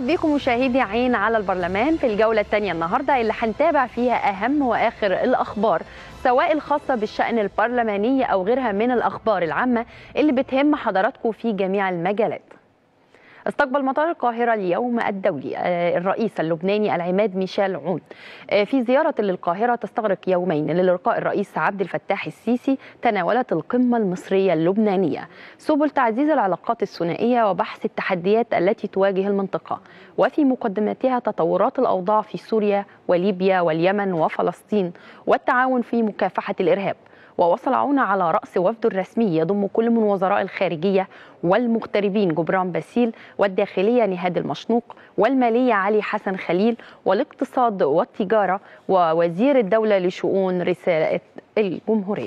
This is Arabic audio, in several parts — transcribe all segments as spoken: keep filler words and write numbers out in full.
برحب بكم مشاهدي عين على البرلمان في الجولة الثانية النهاردة اللي هنتابع فيها أهم وآخر الأخبار، سواء الخاصة بالشأن البرلماني أو غيرها من الأخبار العامة اللي بتهم حضراتكم في جميع المجالات. استقبل مطار القاهرة اليوم الدولي الرئيس اللبناني العماد ميشيل عون في زيارة للقاهرة تستغرق يومين للقاء الرئيس عبد الفتاح السيسي. تناولت القمة المصرية اللبنانية سبل تعزيز العلاقات الثنائية وبحث التحديات التي تواجه المنطقة، وفي مقدمتها تطورات الأوضاع في سوريا وليبيا واليمن وفلسطين والتعاون في مكافحة الإرهاب. ووصل عون على رأس وفد رسمي يضم كل من وزراء الخارجية والمغتربين جبران باسيل، والداخلية نهاد المشنوق، والمالية علي حسن خليل، والاقتصاد والتجارة ووزير الدولة لشؤون رسالة الجمهورية.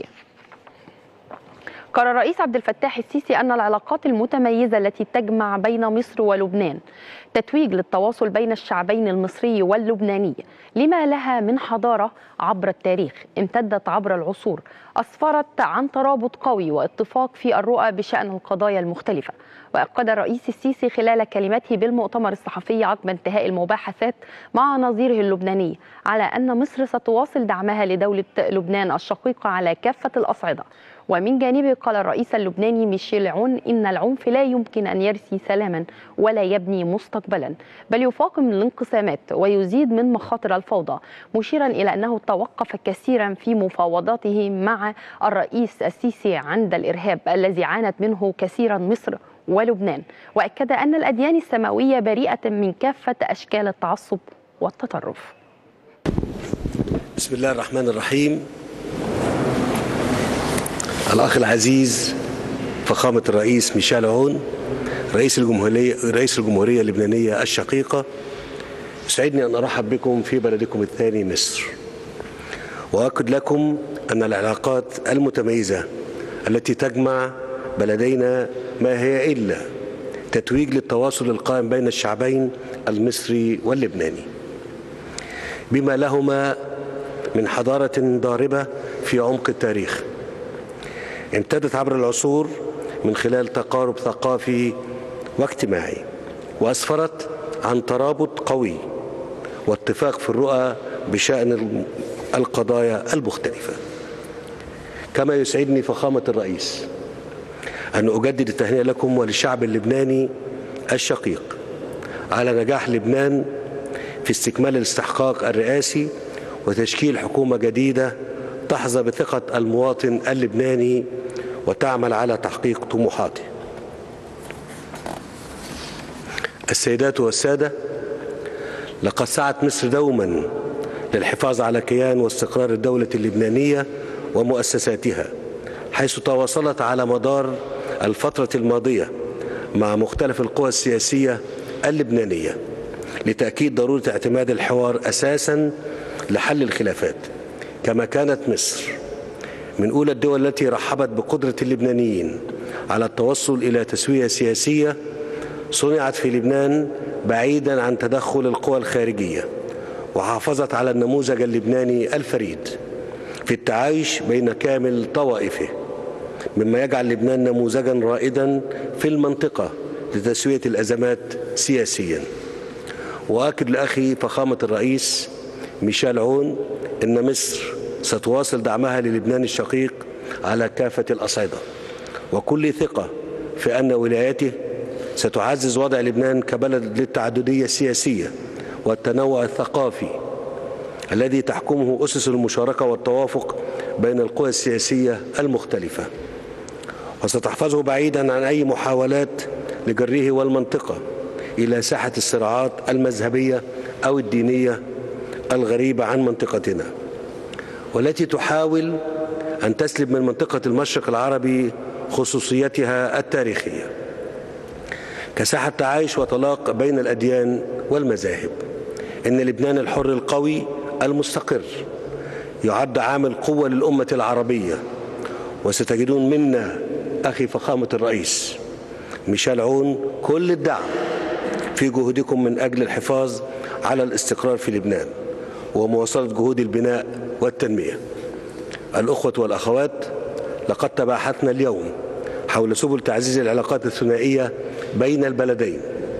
قرر الرئيس عبد الفتاح السيسي أن العلاقات المتميزة التي تجمع بين مصر ولبنان تتويج للتواصل بين الشعبين المصري واللبناني لما لها من حضارة عبر التاريخ امتدت عبر العصور، أسفرت عن ترابط قوي واتفاق في الرؤى بشأن القضايا المختلفة. وأكد الرئيس السيسي خلال كلمته بالمؤتمر الصحفي عقب انتهاء المباحثات مع نظيره اللبناني على أن مصر ستواصل دعمها لدولة لبنان الشقيقة على كافة الأصعدة. ومن جانبه قال الرئيس اللبناني ميشيل عون إن العنف لا يمكن أن يرسي سلاما ولا يبني مستقبلا، بل يفاقم الانقسامات ويزيد من مخاطر الفوضى، مشيرا إلى أنه توقف كثيرا في مفاوضاته مع الرئيس السيسي عند الإرهاب الذي عانت منه كثيرا مصر ولبنان. وأكد أن الأديان السماوية بريئة من كافة أشكال التعصب والتطرف. بسم الله الرحمن الرحيم. الأخ العزيز فخامة الرئيس ميشيل عون رئيس الجمهورية رئيس الجمهورية اللبنانية الشقيقة، يسعدني أن أرحب بكم في بلدكم الثاني مصر، وأؤكد لكم أن العلاقات المتميزة التي تجمع بلدينا ما هي إلا تتويج للتواصل القائم بين الشعبين المصري واللبناني بما لهما من حضارة ضاربة في عمق التاريخ امتدت عبر العصور من خلال تقارب ثقافي واجتماعي، وأسفرت عن ترابط قوي واتفاق في الرؤى بشأن القضايا المختلفة. كما يسعدني فخامة الرئيس أن أجدد التهنئة لكم وللشعب اللبناني الشقيق على نجاح لبنان في استكمال الاستحقاق الرئاسي وتشكيل حكومة جديدة تحظى بثقة المواطن اللبناني وتعمل على تحقيق طموحاته. السيدات والسادة، لقد سعت مصر دوما للحفاظ على كيان واستقرار الدولة اللبنانية ومؤسساتها، حيث تواصلت على مدار الفترة الماضية مع مختلف القوى السياسية اللبنانية لتأكيد ضرورة اعتماد الحوار أساسا لحل الخلافات. كما كانت مصر من أولى الدول التي رحبت بقدرة اللبنانيين على التوصل إلى تسوية سياسية صنعت في لبنان بعيدا عن تدخل القوى الخارجية، وحافظت على النموذج اللبناني الفريد في التعايش بين كامل طوائفه، مما يجعل لبنان نموذجا رائدا في المنطقة لتسوية الأزمات سياسيا. وأكد لأخي فخامة الرئيس ميشيل عون أن مصر ستواصل دعمها للبنان الشقيق على كافة الأصعدة، وكل ثقة في أن ولايته ستعزز وضع لبنان كبلد للتعددية السياسية والتنوع الثقافي الذي تحكمه أسس المشاركة والتوافق بين القوى السياسية المختلفة، وستحفظه بعيدا عن أي محاولات لجره والمنطقة إلى ساحة الصراعات المذهبية أو الدينية الغريبة عن منطقتنا، والتي تحاول أن تسلب من منطقة المشرق العربي خصوصيتها التاريخية كساحة تعايش وتلاق بين الأديان والمذاهب. إن لبنان الحر القوي المستقر يعد عامل قوة للأمة العربية، وستجدون منا أخي فخامة الرئيس ميشيل عون كل الدعم في جهودكم من أجل الحفاظ على الاستقرار في لبنان ومواصلة جهود البناء والتنمية. الأخوة والأخوات، لقد تباحثنا اليوم حول سبل تعزيز العلاقات الثنائية بين البلدين،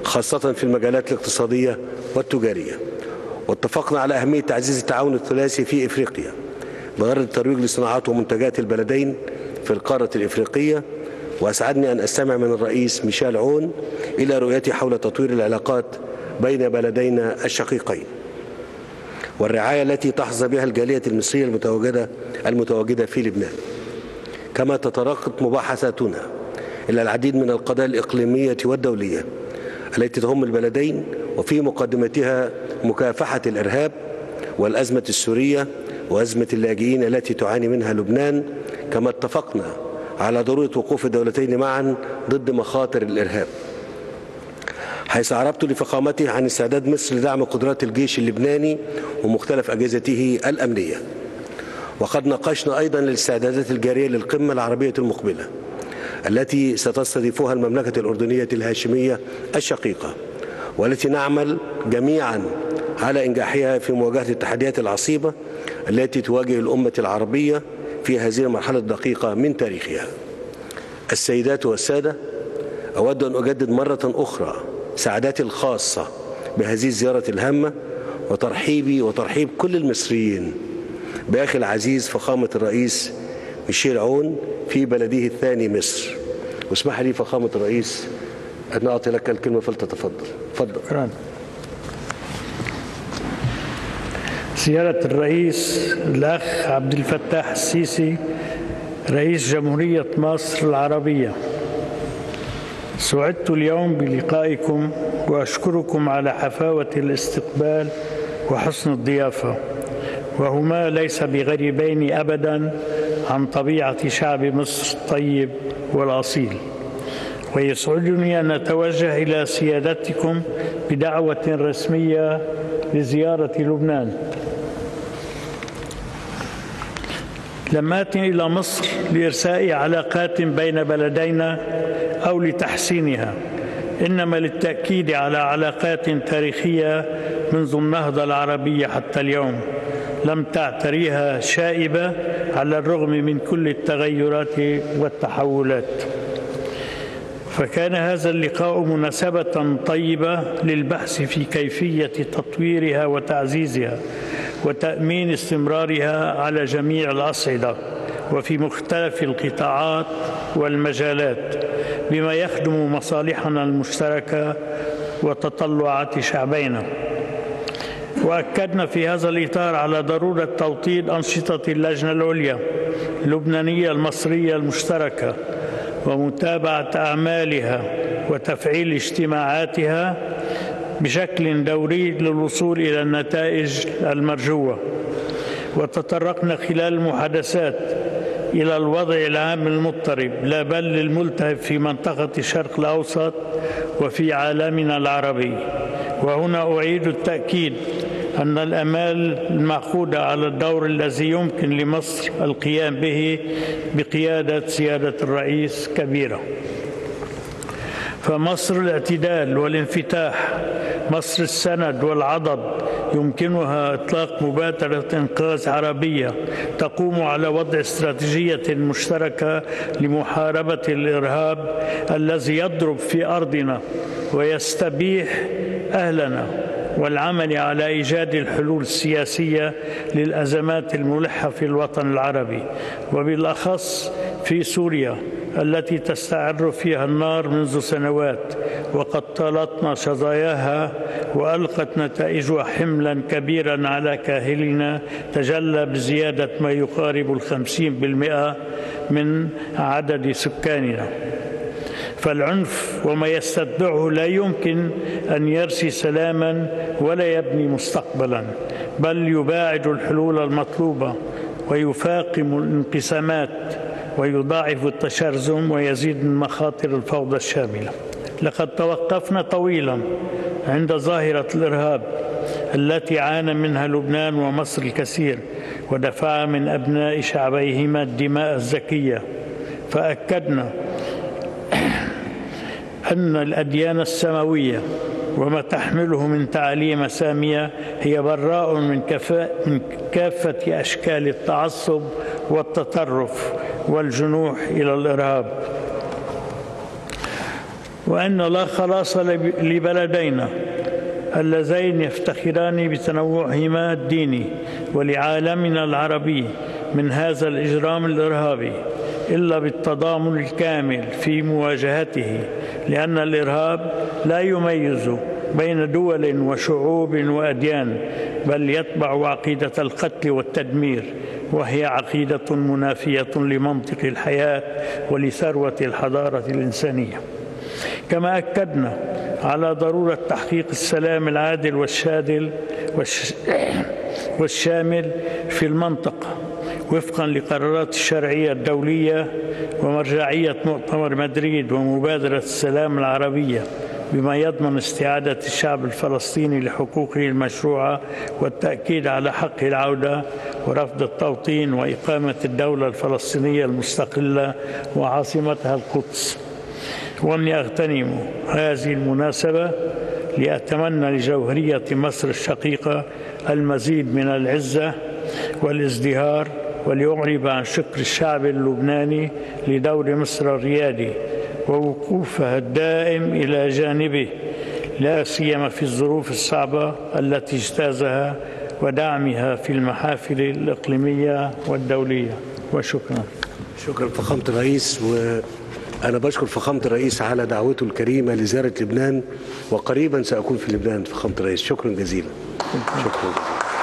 خاصة في المجالات الاقتصادية والتجارية. واتفقنا على أهمية تعزيز التعاون الثلاثي في إفريقيا بغرض الترويج لصناعات ومنتجات البلدين في القارة الإفريقية. وأسعدني أن أستمع من الرئيس ميشيل عون إلى رؤيته حول تطوير العلاقات بين بلدينا الشقيقين والرعاية التي تحظى بها الجالية المصرية المتواجدة المتواجدة في لبنان. كما تترقب مباحثاتنا إلى العديد من القضايا الإقليمية والدولية التي تهم البلدين، وفي مقدمتها مكافحة الإرهاب والأزمة السورية وأزمة اللاجئين التي تعاني منها لبنان. كما اتفقنا على ضرورة وقوف الدولتين معا ضد مخاطر الإرهاب، حيث عربت لفخامته عن استعداد مصر لدعم قدرات الجيش اللبناني ومختلف أجهزته الأمنية. وقد ناقشنا أيضا الاستعدادات الجارية للقمة العربية المقبلة التي ستستضيفها المملكة الأردنية الهاشمية الشقيقة، والتي نعمل جميعا على إنجاحها في مواجهة التحديات العصيبة التي تواجه الأمة العربية في هذه المرحلة الدقيقة من تاريخها. السيدات والسادة، أود أن أجدد مرة أخرى سعادتي الخاصة بهذه الزيارة الهامة وترحيبي وترحيب كل المصريين بأخي العزيز فخامة الرئيس ميشيل عون في بلده الثاني مصر. واسمح لي فخامة الرئيس أن أعطي لك الكلمة فلتتفضل. تفضل. سيادة الرئيس الأخ عبد الفتاح السيسي رئيس جمهورية مصر العربية، سعدت اليوم بلقائكم وأشكركم على حفاوة الاستقبال وحسن الضيافة، وهما ليس بغريبين أبدا عن طبيعة شعب مصر الطيب والأصيل. ويسعدني أن أتوجه إلى سيادتكم بدعوة رسمية لزيارة لبنان. لم آتي إلى مصر لإرساء علاقات بين بلدينا أو لتحسينها، إنما للتأكيد على علاقات تاريخية منذ النهضة العربية حتى اليوم لم تعتريها شائبة على الرغم من كل التغيرات والتحولات. فكان هذا اللقاء مناسبة طيبة للبحث في كيفية تطويرها وتعزيزها وتأمين استمرارها على جميع الأصعدة وفي مختلف القطاعات والمجالات بما يخدم مصالحنا المشتركة وتطلعات شعبينا. وأكدنا في هذا الإطار على ضرورة توطيد أنشطة اللجنة العليا اللبنانية المصرية المشتركة ومتابعة أعمالها وتفعيل اجتماعاتها بشكل دوري للوصول إلى النتائج المرجوة. وتطرقنا خلال المحادثات إلى الوضع العام المضطرب لا بل للملتهب في منطقة الشرق الأوسط وفي عالمنا العربي. وهنا أعيد التأكيد أن الآمال المعقودة على الدور الذي يمكن لمصر القيام به بقيادة سيادة الرئيس كبيرة. فمصر الاعتدال والانفتاح، مصر السند والعضد، يمكنها إطلاق مبادرة إنقاذ عربية تقوم على وضع استراتيجية مشتركة لمحاربة الإرهاب الذي يضرب في أرضنا ويستبيح أهلنا، والعمل على إيجاد الحلول السياسية للأزمات الملحة في الوطن العربي وبالأخص في سوريا التي تستعر فيها النار منذ سنوات وقد طالتنا شظاياها وألقت نتائجها حملا كبيرا على كاهلنا تجلى بزيادة ما يقارب الخمسين بالمئة من عدد سكاننا. فالعنف وما يستتبعه لا يمكن أن يرسي سلاما ولا يبني مستقبلا، بل يباعد الحلول المطلوبة ويفاقم الانقسامات ويضاعف التشرذم ويزيد من مخاطر الفوضى الشاملة. لقد توقفنا طويلا عند ظاهرة الإرهاب التي عانى منها لبنان ومصر الكثير ودفع من أبناء شعبيهما الدماء الزكية، فأكدنا أن الأديان السماوية وما تحمله من تعاليم سامية هي براء من, من كافة أشكال التعصب والتطرف والجنوح إلى الإرهاب. وأن لا خلاص لبلدينا اللذين يفتخران بتنوعهما الديني ولعالمنا العربي من هذا الإجرام الإرهابي إلا بالتضامن الكامل في مواجهته، لأن الإرهاب لا يميز بين دول وشعوب وأديان، بل يتبع عقيدة القتل والتدمير، وهي عقيدة منافية لمنطق الحياة ولثروة الحضارة الإنسانية. كما أكدنا على ضرورة تحقيق السلام العادل والشادل والشامل في المنطقة وفقا لقرارات الشرعية الدولية ومرجعية مؤتمر مدريد ومبادرة السلام العربية، بما يضمن استعادة الشعب الفلسطيني لحقوقه المشروعة والتأكيد على حق العودة ورفض التوطين وإقامة الدولة الفلسطينية المستقلة وعاصمتها القدس. وأني أغتنم هذه المناسبة لأتمنى لجوهرية مصر الشقيقة المزيد من العزة والازدهار، ولأعرب عن شكر الشعب اللبناني لدور مصر الريادي ووقوفها الدائم إلى جانبه، لا سيما في الظروف الصعبة التي اجتازها ودعمها في المحافل الإقليمية والدولية. وشكرا. شكرا فخامة الرئيس، وأنا بشكر فخامة الرئيس على دعوته الكريمة لزيارة لبنان، وقريبا سأكون في لبنان فخامة الرئيس. شكرا جزيلا. شكرا.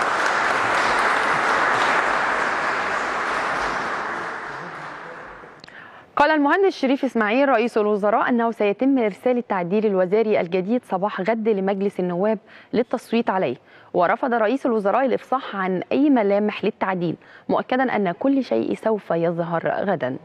قال المهندس شريف إسماعيل رئيس الوزراء أنه سيتم إرسال التعديل الوزاري الجديد صباح غد لمجلس النواب للتصويت عليه، ورفض رئيس الوزراء الإفصاح عن أي ملامح للتعديل، مؤكدا أن كل شيء سوف يظهر غدا.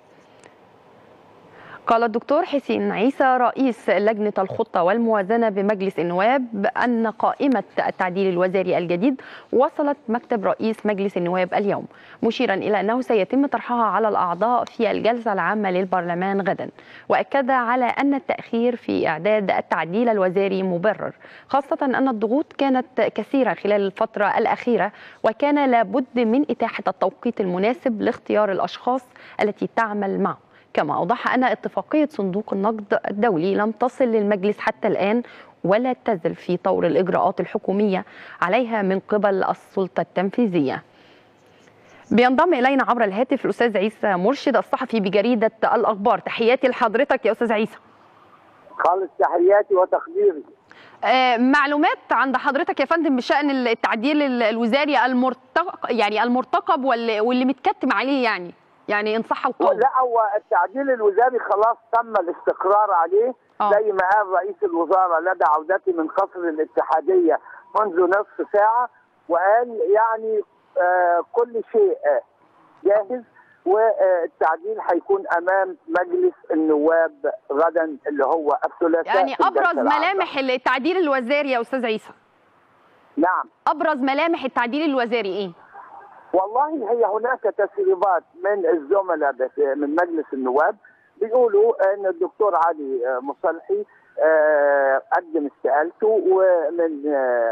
قال الدكتور حسين عيسى رئيس لجنة الخطة والموازنة بمجلس النواب أن قائمة التعديل الوزاري الجديد وصلت مكتب رئيس مجلس النواب اليوم، مشيرا إلى أنه سيتم طرحها على الأعضاء في الجلسة العامة للبرلمان غدا، وأكد على أن التأخير في إعداد التعديل الوزاري مبرر، خاصة أن الضغوط كانت كثيرة خلال الفترة الأخيرة، وكان لابد من إتاحة التوقيت المناسب لاختيار الأشخاص التي تعمل معه. كما أوضح أن اتفاقية صندوق النقد الدولي لم تصل للمجلس حتى الآن، ولا تزل في طور الإجراءات الحكومية عليها من قبل السلطة التنفيذية. بينضم إلينا عبر الهاتف الأستاذ عيسى مرشد الصحفي بجريدة الأخبار. تحياتي لحضرتك يا أستاذ عيسى. خالص تحياتي وتقديري. آه معلومات عند حضرتك يا فندم بشأن التعديل الوزاري المرتقب، يعني المرتقب واللي, واللي متكتم عليه، يعني يعني ان صح وقول. لا، هو التعديل الوزاري خلاص تم الاستقرار عليه. أوه. زي ما قال رئيس الوزراء لدى عودته من قصر الاتحاديه منذ نصف ساعه، وقال يعني آه كل شيء جاهز، والتعديل هيكون امام مجلس النواب غدا اللي هو الثلاثاء. يعني ابرز ملامح التعديل الوزاري يا استاذ عيسى؟ نعم، ابرز ملامح التعديل الوزاري ايه؟ والله هي هناك تسريبات من الزملاء من مجلس النواب بيقولوا ان الدكتور علي مصلحي قدم استقالته ومن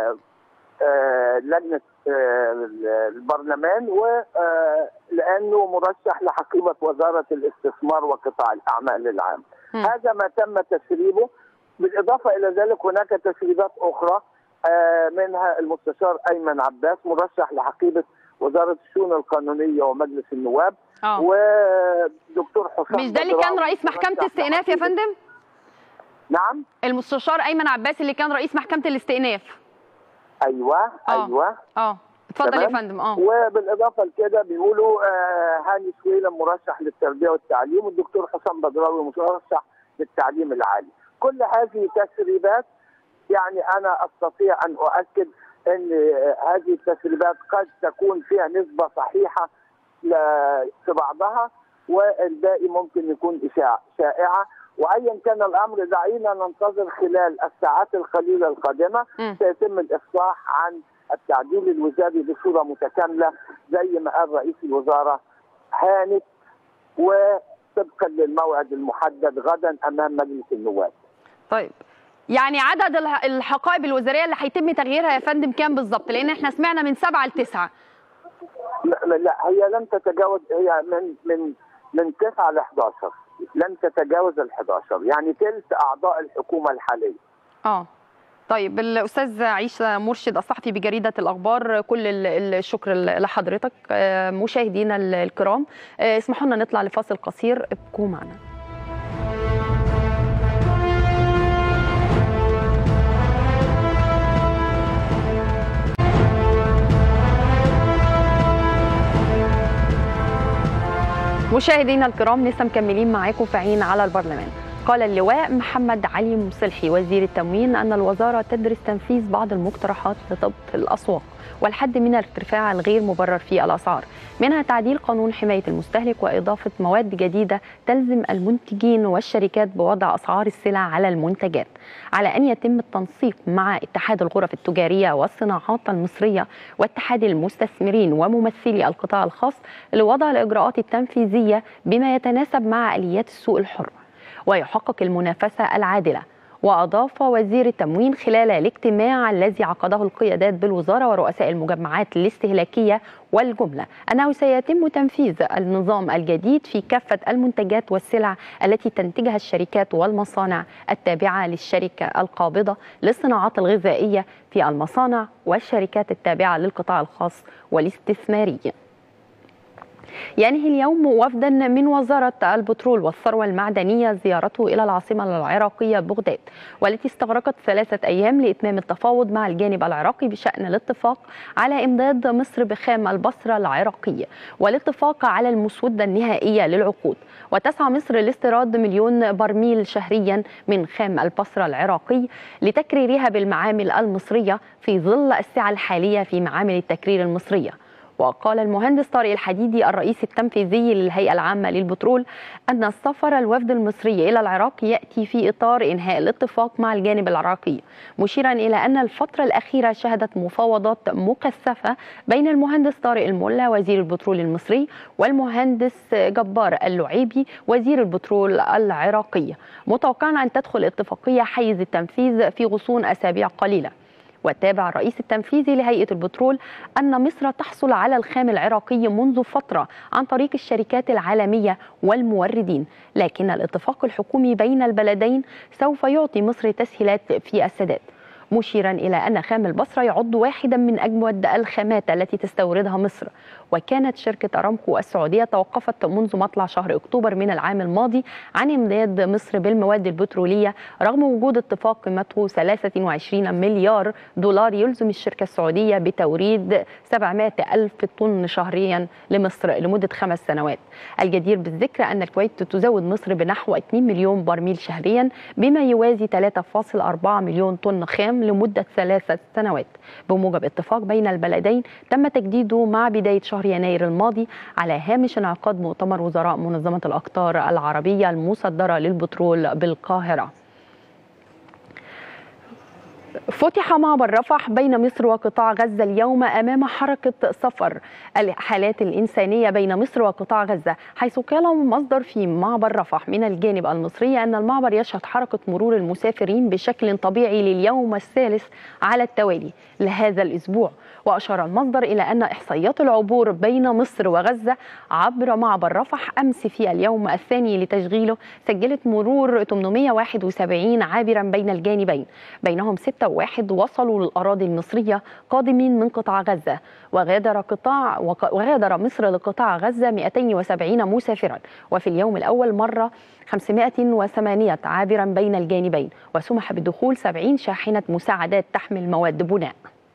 لجنه البرلمان، ولانه مرشح لحقيبه وزاره الاستثمار وقطاع الاعمال العام. م. هذا ما تم تسريبه. بالاضافه الى ذلك هناك تسريبات اخرى منها المستشار ايمن عباس مرشح لحقيبه وزارة الشؤون القانونية ومجلس النواب. أوه. ودكتور حسام مش ده اللي كان رئيس محكمة الاستئناف يا فندم؟ نعم، المستشار أيمن عباس اللي كان رئيس محكمة الاستئناف. أيوه أوه. أيوه اه اتفضل يا فندم. اه وبالإضافة لكده بيقولوا آه هاني سويلم مرشح للتربية والتعليم، والدكتور حسام بدراوي مرشح للتعليم العالي. كل هذه تسريبات، يعني أنا أستطيع أن أؤكد ان هذه التسريبات قد تكون فيها نسبة صحيحة في بعضها، والباقي ممكن يكون شائعة. وايا كان الامر دعينا ننتظر خلال الساعات القليلة القادمة م. سيتم الافصاح عن التعديل الوزاري بصورة متكاملة زي ما قال رئيس الوزراء هانت، وطبقا للموعد المحدد غدا امام مجلس النواب. طيب، يعني عدد الحقائب الوزاريه اللي هيتم تغييرها يا فندم كام بالظبط؟ لان احنا سمعنا من سبعه لتسعه. لا, لا هي لن تتجاوز، هي من من من تسعه ل احداشر. لن تتجاوز ال احد عشر، يعني ثلث اعضاء الحكومه الحاليه. اه طيب الاستاذ عيسى مرشد الصحفي بجريده الاخبار، كل الشكر لحضرتك. مشاهدينا الكرام اسمحوا لنا نطلع لفاصل قصير، ابقوا معنا. مشاهدينا الكرام لسه مكملين معاكم في عين على البرلمان. قال اللواء محمد علي مصلحي وزير التموين أن الوزارة تدرس تنفيذ بعض المقترحات لضبط الأسواق والحد من الارتفاع الغير مبرر في الأسعار، منها تعديل قانون حماية المستهلك وإضافة مواد جديدة تلزم المنتجين والشركات بوضع أسعار السلع على المنتجات، على أن يتم التنسيق مع اتحاد الغرف التجارية والصناعات المصرية واتحاد المستثمرين وممثلي القطاع الخاص لوضع الإجراءات التنفيذية بما يتناسب مع آليات السوق الحر ويحقق المنافسة العادلة. وأضاف وزير التموين خلال الاجتماع الذي عقده القيادات بالوزارة ورؤساء المجمعات الاستهلاكية والجملة أنه سيتم تنفيذ النظام الجديد في كافة المنتجات والسلع التي تنتجها الشركات والمصانع التابعة للشركة القابضة للصناعات الغذائية في المصانع والشركات التابعة للقطاع الخاص والاستثماري. ينهي اليوم وفدا من وزارة البترول والثروة المعدنية زيارته إلى العاصمة العراقية بغداد، والتي استغرقت ثلاثة أيام لإتمام التفاوض مع الجانب العراقي بشأن الاتفاق على إمداد مصر بخام البصرة العراقية والاتفاق على المسودة النهائية للعقود. وتسعى مصر لاستيراد مليون برميل شهريا من خام البصرة العراقي لتكريرها بالمعامل المصرية في ظل السعة الحالية في معامل التكرير المصرية. وقال المهندس طارق الحديدي الرئيس التنفيذي للهيئة العامة للبترول أن سفر الوفد المصري إلى العراق يأتي في إطار إنهاء الاتفاق مع الجانب العراقي، مشيرا إلى أن الفترة الأخيرة شهدت مفاوضات مكثفة بين المهندس طارق الملا وزير البترول المصري والمهندس جبار اللعيبي وزير البترول العراقي، متوقعا أن تدخل اتفاقية حيز التنفيذ في غصون أسابيع قليلة. وتابع الرئيس التنفيذي لهيئة البترول أن مصر تحصل على الخام العراقي منذ فترة عن طريق الشركات العالمية والموردين، لكن الاتفاق الحكومي بين البلدين سوف يعطي مصر تسهيلات في السداد، مشيرا إلى أن خام البصرة يعد واحدا من أجود الخامات التي تستوردها مصر. وكانت شركة أرامكو السعودية توقفت منذ مطلع شهر أكتوبر من العام الماضي عن إمداد مصر بالمواد البترولية رغم وجود اتفاق قيمته ثلاثة وعشرين مليار دولار يلزم الشركة السعودية بتوريد سبعمائة ألف طن شهريا لمصر لمدة خمس سنوات. الجدير بالذكر أن الكويت تزود مصر بنحو اثنين مليون برميل شهريا بما يوازي ثلاثة فاصلة أربعة مليون طن خام لمدة ثلاث سنوات، بموجب اتفاق بين البلدين تم تجديده مع بداية شهر يناير الماضي على هامش انعقاد مؤتمر وزراء منظمة الأقطار العربية المصدرة للبترول بالقاهرة. فتح معبر رفح بين مصر وقطاع غزة اليوم أمام حركة سفر الحالات الإنسانية بين مصر وقطاع غزة، حيث قال مصدر في معبر رفح من الجانب المصري أن المعبر يشهد حركة مرور المسافرين بشكل طبيعي لليوم الثالث على التوالي لهذا الأسبوع. وأشار المصدر إلى أن إحصائيات العبور بين مصر وغزة عبر معبر رفح أمس في اليوم الثاني لتشغيله سجلت مرور ثمانمائة وواحد وسبعين عابرا بين الجانبين، بينهم ستة وواحد وصلوا للأراضي المصرية قادمين من قطاع غزة. وغادر قطاع وغادر مصر لقطاع غزة مئتين وسبعين مسافرا، وفي اليوم الأول مرة خمسمائة وثمانية عابرا بين الجانبين، وسمح بدخول سبعين شاحنة مساعدات تحمل مواد بناء.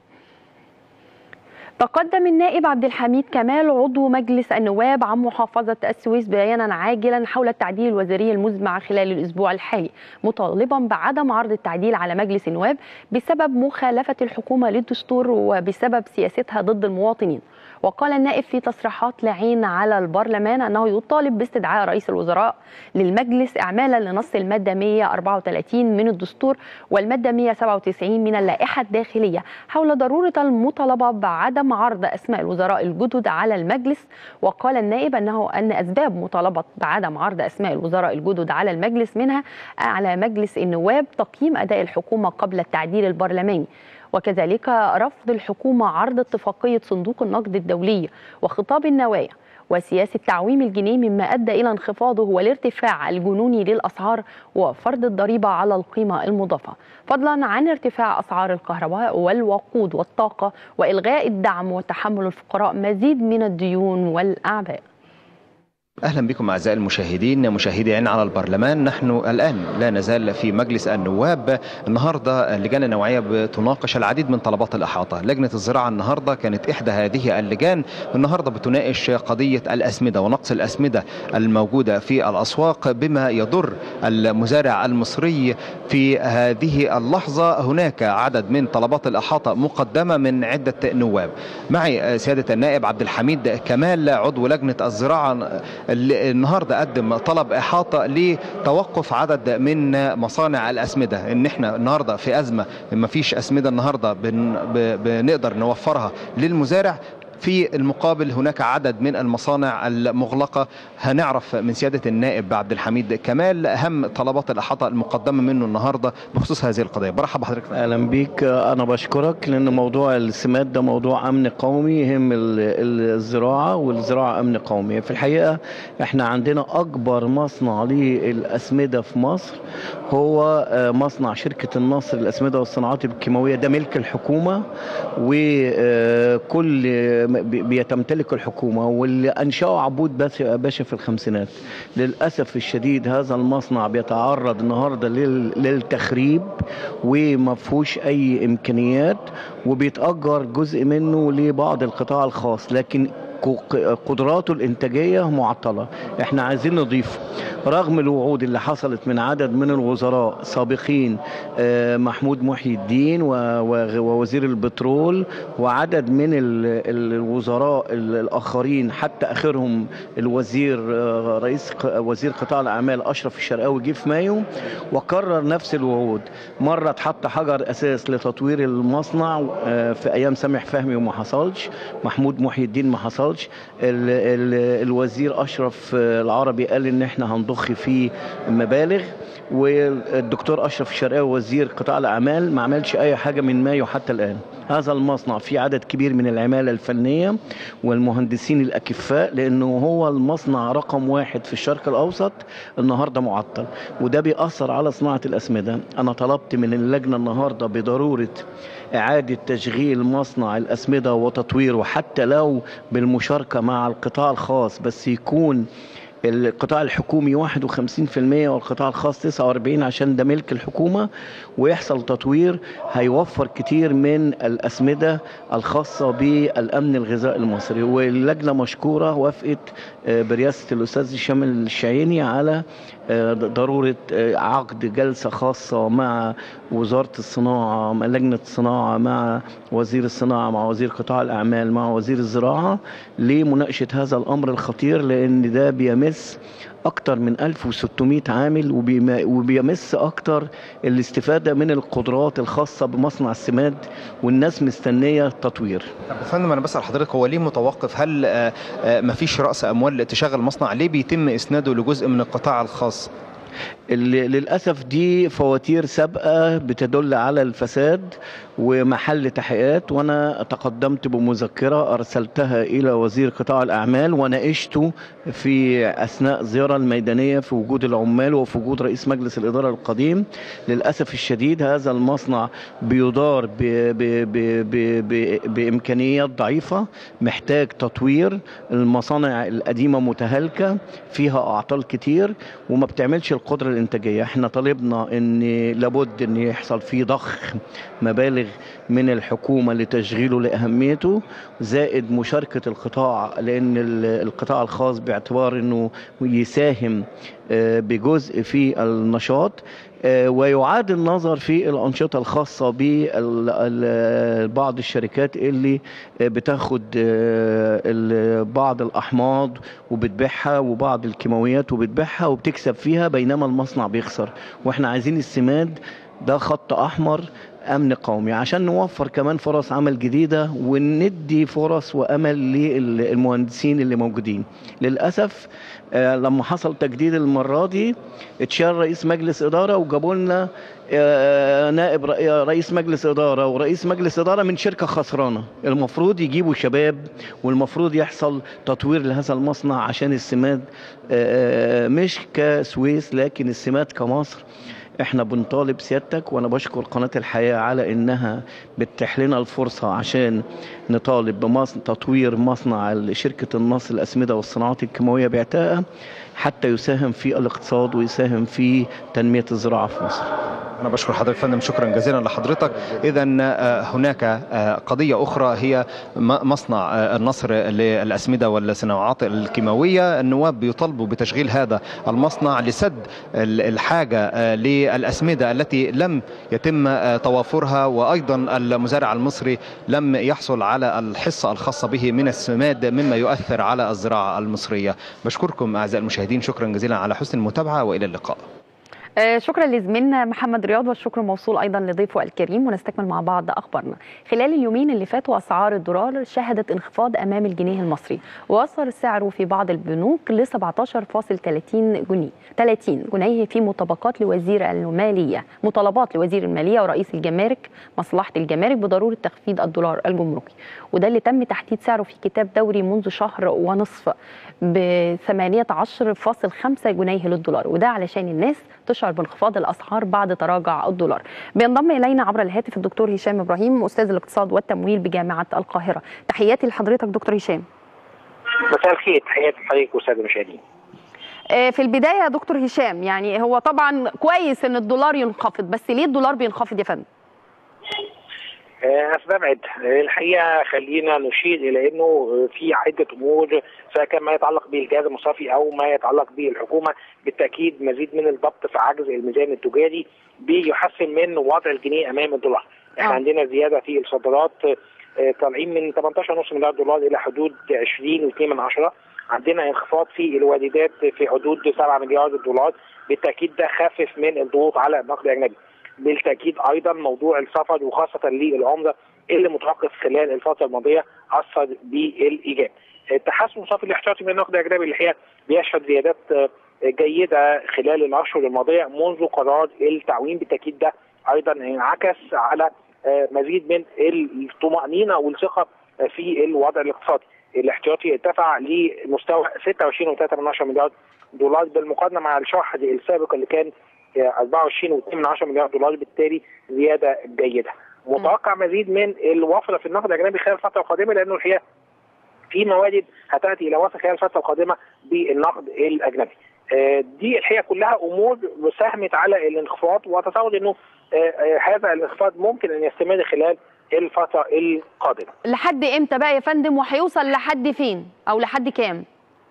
تقدم النائب عبد الحميد كمال عضو مجلس النواب عن محافظة السويس بيانا عاجلا حول التعديل الوزاري المزمع خلال الأسبوع الحالي، مطالبا بعدم عرض التعديل على مجلس النواب بسبب مخالفة الحكومة للدستور وبسبب سياستها ضد المواطنين. وقال النائب في تصريحات لعين على البرلمان أنه يطالب باستدعاء رئيس الوزراء للمجلس إعمالا لنص المادة مئة وأربعة وثلاثين من الدستور والمادة مئة وسبعة وتسعين من اللائحة الداخلية حول ضرورة المطالبة بعدم عرض أسماء الوزراء الجدد على المجلس. وقال النائب أنه أن أسباب مطالبة بعدم عرض أسماء الوزراء الجدد على المجلس منها على مجلس النواب تقييم أداء الحكومة قبل التعديل البرلماني، وكذلك رفض الحكومة عرض اتفاقية صندوق النقد الدولي وخطاب النوايا، وسياسة تعويم الجنيه مما أدى إلى انخفاضه والارتفاع الجنوني للأسعار وفرض الضريبة على القيمة المضافة، فضلا عن ارتفاع أسعار الكهرباء والوقود والطاقة وإلغاء الدعم وتحمل الفقراء مزيد من الديون والأعباء. أهلا بكم أعزائي المشاهدين مشاهدي عين على البرلمان. نحن الآن لا نزال في مجلس النواب. النهاردة اللجان النوعية بتناقش العديد من طلبات الإحاطة. لجنة الزراعة النهاردة كانت إحدى هذه اللجان، النهاردة بتناقش قضية الأسمدة ونقص الأسمدة الموجودة في الأسواق بما يضر المزارع المصري. في هذه اللحظة هناك عدد من طلبات الإحاطة مقدمة من عدة نواب. معي سيادة النائب عبد الحميد كمال عضو لجنة الزراعة، النهارده قدم طلب احاطه لتوقف عدد من مصانع الاسمده. ان احنا النهارده في ازمه، ما فيش اسمده النهارده بن بنقدر نوفرها للمزارع، في المقابل هناك عدد من المصانع المغلقة. هنعرف من سيادة النائب عبد الحميد كمال أهم طلبات الإحاطة المقدمة منه النهاردة بخصوص هذه القضية. برحب بحضرتك. أهلا بيك. أنا بشكرك لأن موضوع السماد ده موضوع أمن قومي يهم الزراعة، والزراعة أمن قومي. في الحقيقة احنا عندنا أكبر مصنع للأسمدة في مصر هو مصنع شركة النصر للأسمدة والصناعات الكيماوية، ده ملك الحكومة وكل بيتمتلك الحكومة، واللي أنشأه عبود باشا في الخمسينات. للأسف الشديد هذا المصنع بيتعرض النهاردة للتخريب وما فيهوش أي إمكانيات، وبيتأجر جزء منه لبعض القطاع الخاص، لكن قدراته الإنتاجية معطلة. احنا عايزين نضيف رغم الوعود اللي حصلت من عدد من الوزراء سابقين، محمود محي الدين ووزير البترول وعدد من الوزراء الآخرين، حتى آخرهم الوزير رئيس وزير قطاع الأعمال أشرف الشرقاوي جه في مايو وكرر نفس الوعود. مرة اتحط حجر أساس لتطوير المصنع في أيام سامح فهمي وما حصلش، محمود محي الدين ما حصلش، ال ال الوزير أشرف العربي قال إن احنا هنضخ فيه مبالغ، والدكتور أشرف الشرقاوي وزير قطاع الأعمال ما عملش أي حاجة من مايو حتى الآن. هذا المصنع فيه عدد كبير من العمالة الفنية والمهندسين الأكفاء، لأنه هو المصنع رقم واحد في الشرق الأوسط النهاردة معطل، وده بيأثر على صناعة الأسمدة. أنا طلبت من اللجنة النهاردة بضرورة إعادة تشغيل مصنع الأسمدة وتطويره، حتى لو بالمشاركة مع القطاع الخاص، بس يكون القطاع الحكومي واحد وخمسين بالمئة والقطاع الخاص تسعة وأربعين بالمئة عشان ده ملك الحكومة، ويحصل تطوير هيوفر كتير من الأسمدة الخاصة بالأمن الغذائي المصري. واللجنة مشكورة وافقت برئاسة الأستاذ شامل الشعيني على ضرورة عقد جلسة خاصة مع وزارة الصناعة، مع لجنة الصناعة، مع وزير الصناعة، مع وزير قطاع الأعمال، مع وزير الزراعة، لمناقشة هذا الأمر الخطير، لأن ده بيمس أكتر من ألف وستمئة عامل، وبيمس أكتر الاستفادة من القدرات الخاصة بمصنع السماد، والناس مستنية تطوير. طب يا فندم، أنا بسأل حضرتك، هو ليه متوقف؟ هل مفيش رأس أموال تشغل مصنع؟ ليه بيتم إسناده لجزء من القطاع الخاص؟ للأسف دي فواتير سابقة بتدل على الفساد ومحل تحقيقات، وأنا تقدمت بمذكرة أرسلتها إلى وزير قطاع الأعمال وناقشته في أثناء زيارة الميدانية في وجود العمال وفي وجود رئيس مجلس الإدارة القديم. للأسف الشديد هذا المصنع بيدار ب ب ب ب ب بإمكانيات ضعيفة، محتاج تطوير. المصانع القديمة متهالكة، فيها أعطال كتير وما بتعملش القدرة الإنتاجية. احنا طالبنا ان لابد ان يحصل فيه ضخ مبالغ من الحكومة لتشغيله لأهميته، زائد مشاركة القطاع، لأن القطاع الخاص باعتبار أنه يساهم بجزء في النشاط، ويعاد النظر في الأنشطة الخاصة ببعض الشركات اللي بتاخد بعض الأحماض وبتبيعها وبعض الكيماويات وبتبيعها وبتكسب فيها، بينما المصنع بيخسر. واحنا عايزين السماد ده خط أحمر امن قومي، عشان نوفر كمان فرص عمل جديده وندي فرص وامل للمهندسين اللي موجودين. للاسف لما حصل تجديد المره دي اتشال رئيس مجلس اداره وجابوا لنا نائب رئيس مجلس اداره ورئيس مجلس اداره من شركه خسرانه. المفروض يجيبوا شباب والمفروض يحصل تطوير لهذا المصنع عشان السماد مش كسويس لكن السماد كمصر. احنا بنطالب سيادتك، وانا بشكر قناة الحياة على انها بتتيح لنا الفرصة عشان نطالب بتطوير مصنع شركة النصر الأسمدة والصناعات الكيماوية بعتاقة حتى يساهم في الاقتصاد ويساهم في تنمية الزراعة في مصر. أنا بشكر حضرتك فندم، شكرا جزيلا لحضرتك. إذا هناك قضية أخرى هي مصنع النصر للأسمدة والصناعات الكيماوية. النواب بيطالبوا بتشغيل هذا المصنع لسد الحاجة للأسمدة التي لم يتم توافرها، وأيضا المزارع المصري لم يحصل على الحصة الخاصة به من السماد مما يؤثر على الزراعة المصرية. بشكركم أعزائي المشاهدين، شكرا جزيلا على حسن المتابعة وإلى اللقاء. شكرا لزميلنا محمد رياض، والشكر موصول ايضا لضيفه الكريم. ونستكمل مع بعض اخبارنا. خلال اليومين اللي فاتوا اسعار الدولار شهدت انخفاض امام الجنيه المصري، ووصل سعره في بعض البنوك ل سبعتاشر فاصل ثلاثين جنيه ثلاثين جنيه في مطابقات لوزير الماليه مطالبات لوزير الماليه ورئيس الجمارك مصلحه الجمارك بضروره تخفيض الدولار الجمركي، وده اللي تم تحديد سعره في كتاب دوري منذ شهر ونصف ب ثمانية عشر فاصل خمسة جنيه للدولار، وده علشان الناس تشعر بانخفاض الاسعار بعد تراجع الدولار. بينضم الينا عبر الهاتف الدكتور هشام ابراهيم استاذ الاقتصاد والتمويل بجامعه القاهره. تحياتي لحضرتك دكتور هشام. مساء الخير، تحياتي لحضرتك والساده المشاهدين. في البدايه يا دكتور هشام، يعني هو طبعا كويس ان الدولار ينخفض، بس ليه الدولار بينخفض يا فندم؟ استبعد الحقيقه خلينا نشير الى انه في عده امور، سواء كان ما يتعلق بالجهاز المصرفي او ما يتعلق بالحكومه، بالتاكيد مزيد من الضبط في عجز الميزان التجاري بيحسن من وضع الجنيه امام الدولار. احنا آه. عندنا زياده في الصادرات طالعين من ثمانية عشر فاصلة خمسة مليار دولار الى حدود عشرين فاصلة اثنين من عشرة. عندنا انخفاض في الواردات في حدود سبعة مليار دولار، بالتاكيد ده خفف من الضغوط على النقد الاجنبي. بالتاكيد ايضا موضوع السفر وخاصه للعمله اللي متوقف خلال الفتره الماضيه اثر بالايجاب. التحسن الصافي الاحتياطي من النقد الاجنبي اللي هي بيشهد زيادات جيده خلال الاشهر الماضيه منذ قرار التعويم، بالتاكيد ده ايضا انعكس على مزيد من الطمانينه والثقه في الوضع الاقتصادي. الاحتياطي ارتفع لمستوى ستة وعشرين فاصلة ثلاثة مليار دولار بالمقارنه مع الشهر السابق اللي كان أربعة وعشرين فاصلة اثنين مليار دولار، بالتالي زياده جيده. متوقع مزيد من الوفره في النقد الاجنبي خلال الفتره القادمه، لانه الحقيقه في موارد هتاتي الى وفره خلال الفتره القادمه بالنقد الاجنبي. دي الحقيقه كلها امور ساهمت على الانخفاض، واتصور انه هذا الانخفاض ممكن ان يستمر خلال الفتره القادمه. لحد امتى بقى يا فندم، وهيوصل لحد فين او لحد كام؟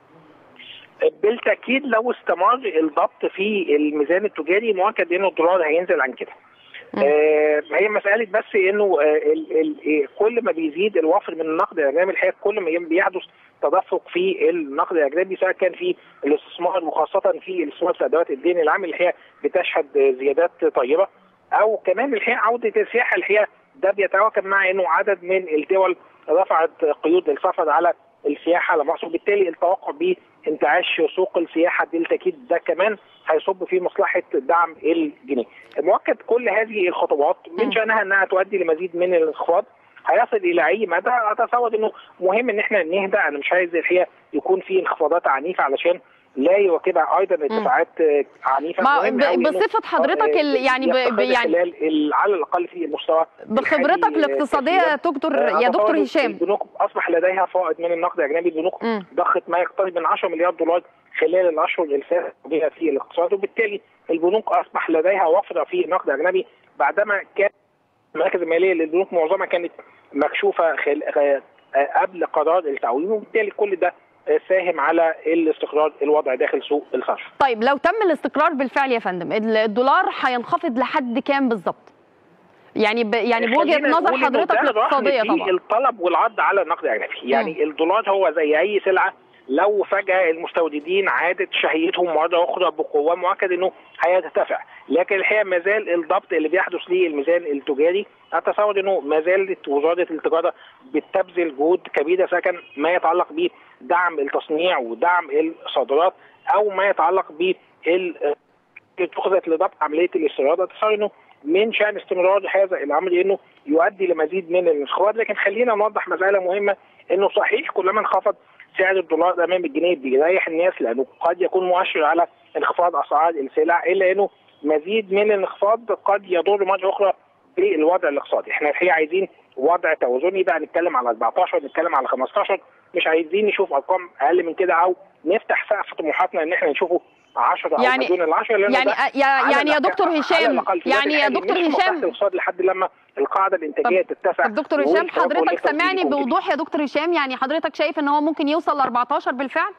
بالتاكيد لو استمر الضبط في الميزان التجاري مؤكد انه الدولار هينزل عن كده. آه هي مساله بس انه آه ال ال كل ما بيزيد الوفر من النقد الاجنبي الحقيقه كل ما بيحدث تدفق في النقد الاجنبي، سواء كان في الاستثمار وخاصه في الاستثمار في ادوات الدين العام اللي هي بتشهد زيادات طيبه، او كمان الحقيقه عوده السياحه الحقيقه ده بيتواكب مع انه عدد من الدول رفعت قيود السفر على السياحه لمصر، وبالتالي التوقع بانتعاش سوق السياحه بالتاكيد ده كمان هيصب في مصلحه دعم الجنيه. مؤكد كل هذه الخطوات من شانها انها تؤدي لمزيد من الانخفاض. هيصل الى اي مدى؟ اتصور انه مهم ان احنا نهدى، انا مش عايز الحقيقه يكون في انخفاضات عنيفه علشان لا يواكبها ايضا ارتفاعات عنيفه. بصفه حضرتك يعني ب... يعني على الاقل في المستوى بخبرتك الاقتصاديه يا دكتور يا دكتور هشام، البنوك اصبح لديها فائض من النقد الاجنبي. البنوك ضخت ما يقترب من عشرة مليار دولار خلال الاشهر الفاتت في الاقتصاد، وبالتالي البنوك اصبح لديها وفره في النقد الاجنبي بعدما كان المراكز الماليه للبنوك معظمها كانت مكشوفه خل... قبل قرار التعويم، وبالتالي كل ده ساهم على الاستقرار الوضع داخل سوق الصرف. طيب لو تم الاستقرار بالفعل يا فندم، الدولار هينخفض لحد كام بالظبط؟ يعني ب... يعني بوجهه نظر حضرتك الاقتصاديه طبعا. الطلب والعرض على النقد الاجنبي، يعني م. الدولار هو زي اي سلعه لو فجاه المستوردين عادت شهيتهم مره اخرى بقوه مؤكد انه هيرتفع، لكن الحقيقه ما زال الضبط اللي بيحدث للميزان التجاري اتصور انه ما زالت وزاره التجاره بتبذل جهود كبيره سواء كان ما يتعلق بدعم التصنيع ودعم الصادرات او ما يتعلق ب اتخذت لضبط عمليه الاستيراد. اتصور انه من شان استمرار هذا الامر انه يؤدي لمزيد من الانخفاض، لكن خلينا نوضح مساله مهمه انه صحيح كلما انخفض سعر الدولار امام الجنيه بيريح الناس لانه قد يكون مؤشر على انخفاض اسعار السلع، الا انه مزيد من الانخفاض قد يضر مره اخرى بالوضع الاقتصادي. احنا الحقيقه عايزين وضع توازني بقى، نتكلم على أربعتاشر نتكلم على خمستاشر، مش عايزين نشوف ارقام اقل من كده او نفتح سقف طموحاتنا ان احنا نشوفه عشرة او يعني دون العشرة. يعني يا يعني يا دكتور هشام يعني يا دكتور هشام الاقتصاد لحد لما القاعده الانتاجيه تتسع. طب دكتور هشام حضرتك سامعني بوضوح يا دكتور هشام، يعني حضرتك شايف ان هو ممكن يوصل ل أربعتاشر بالفعل؟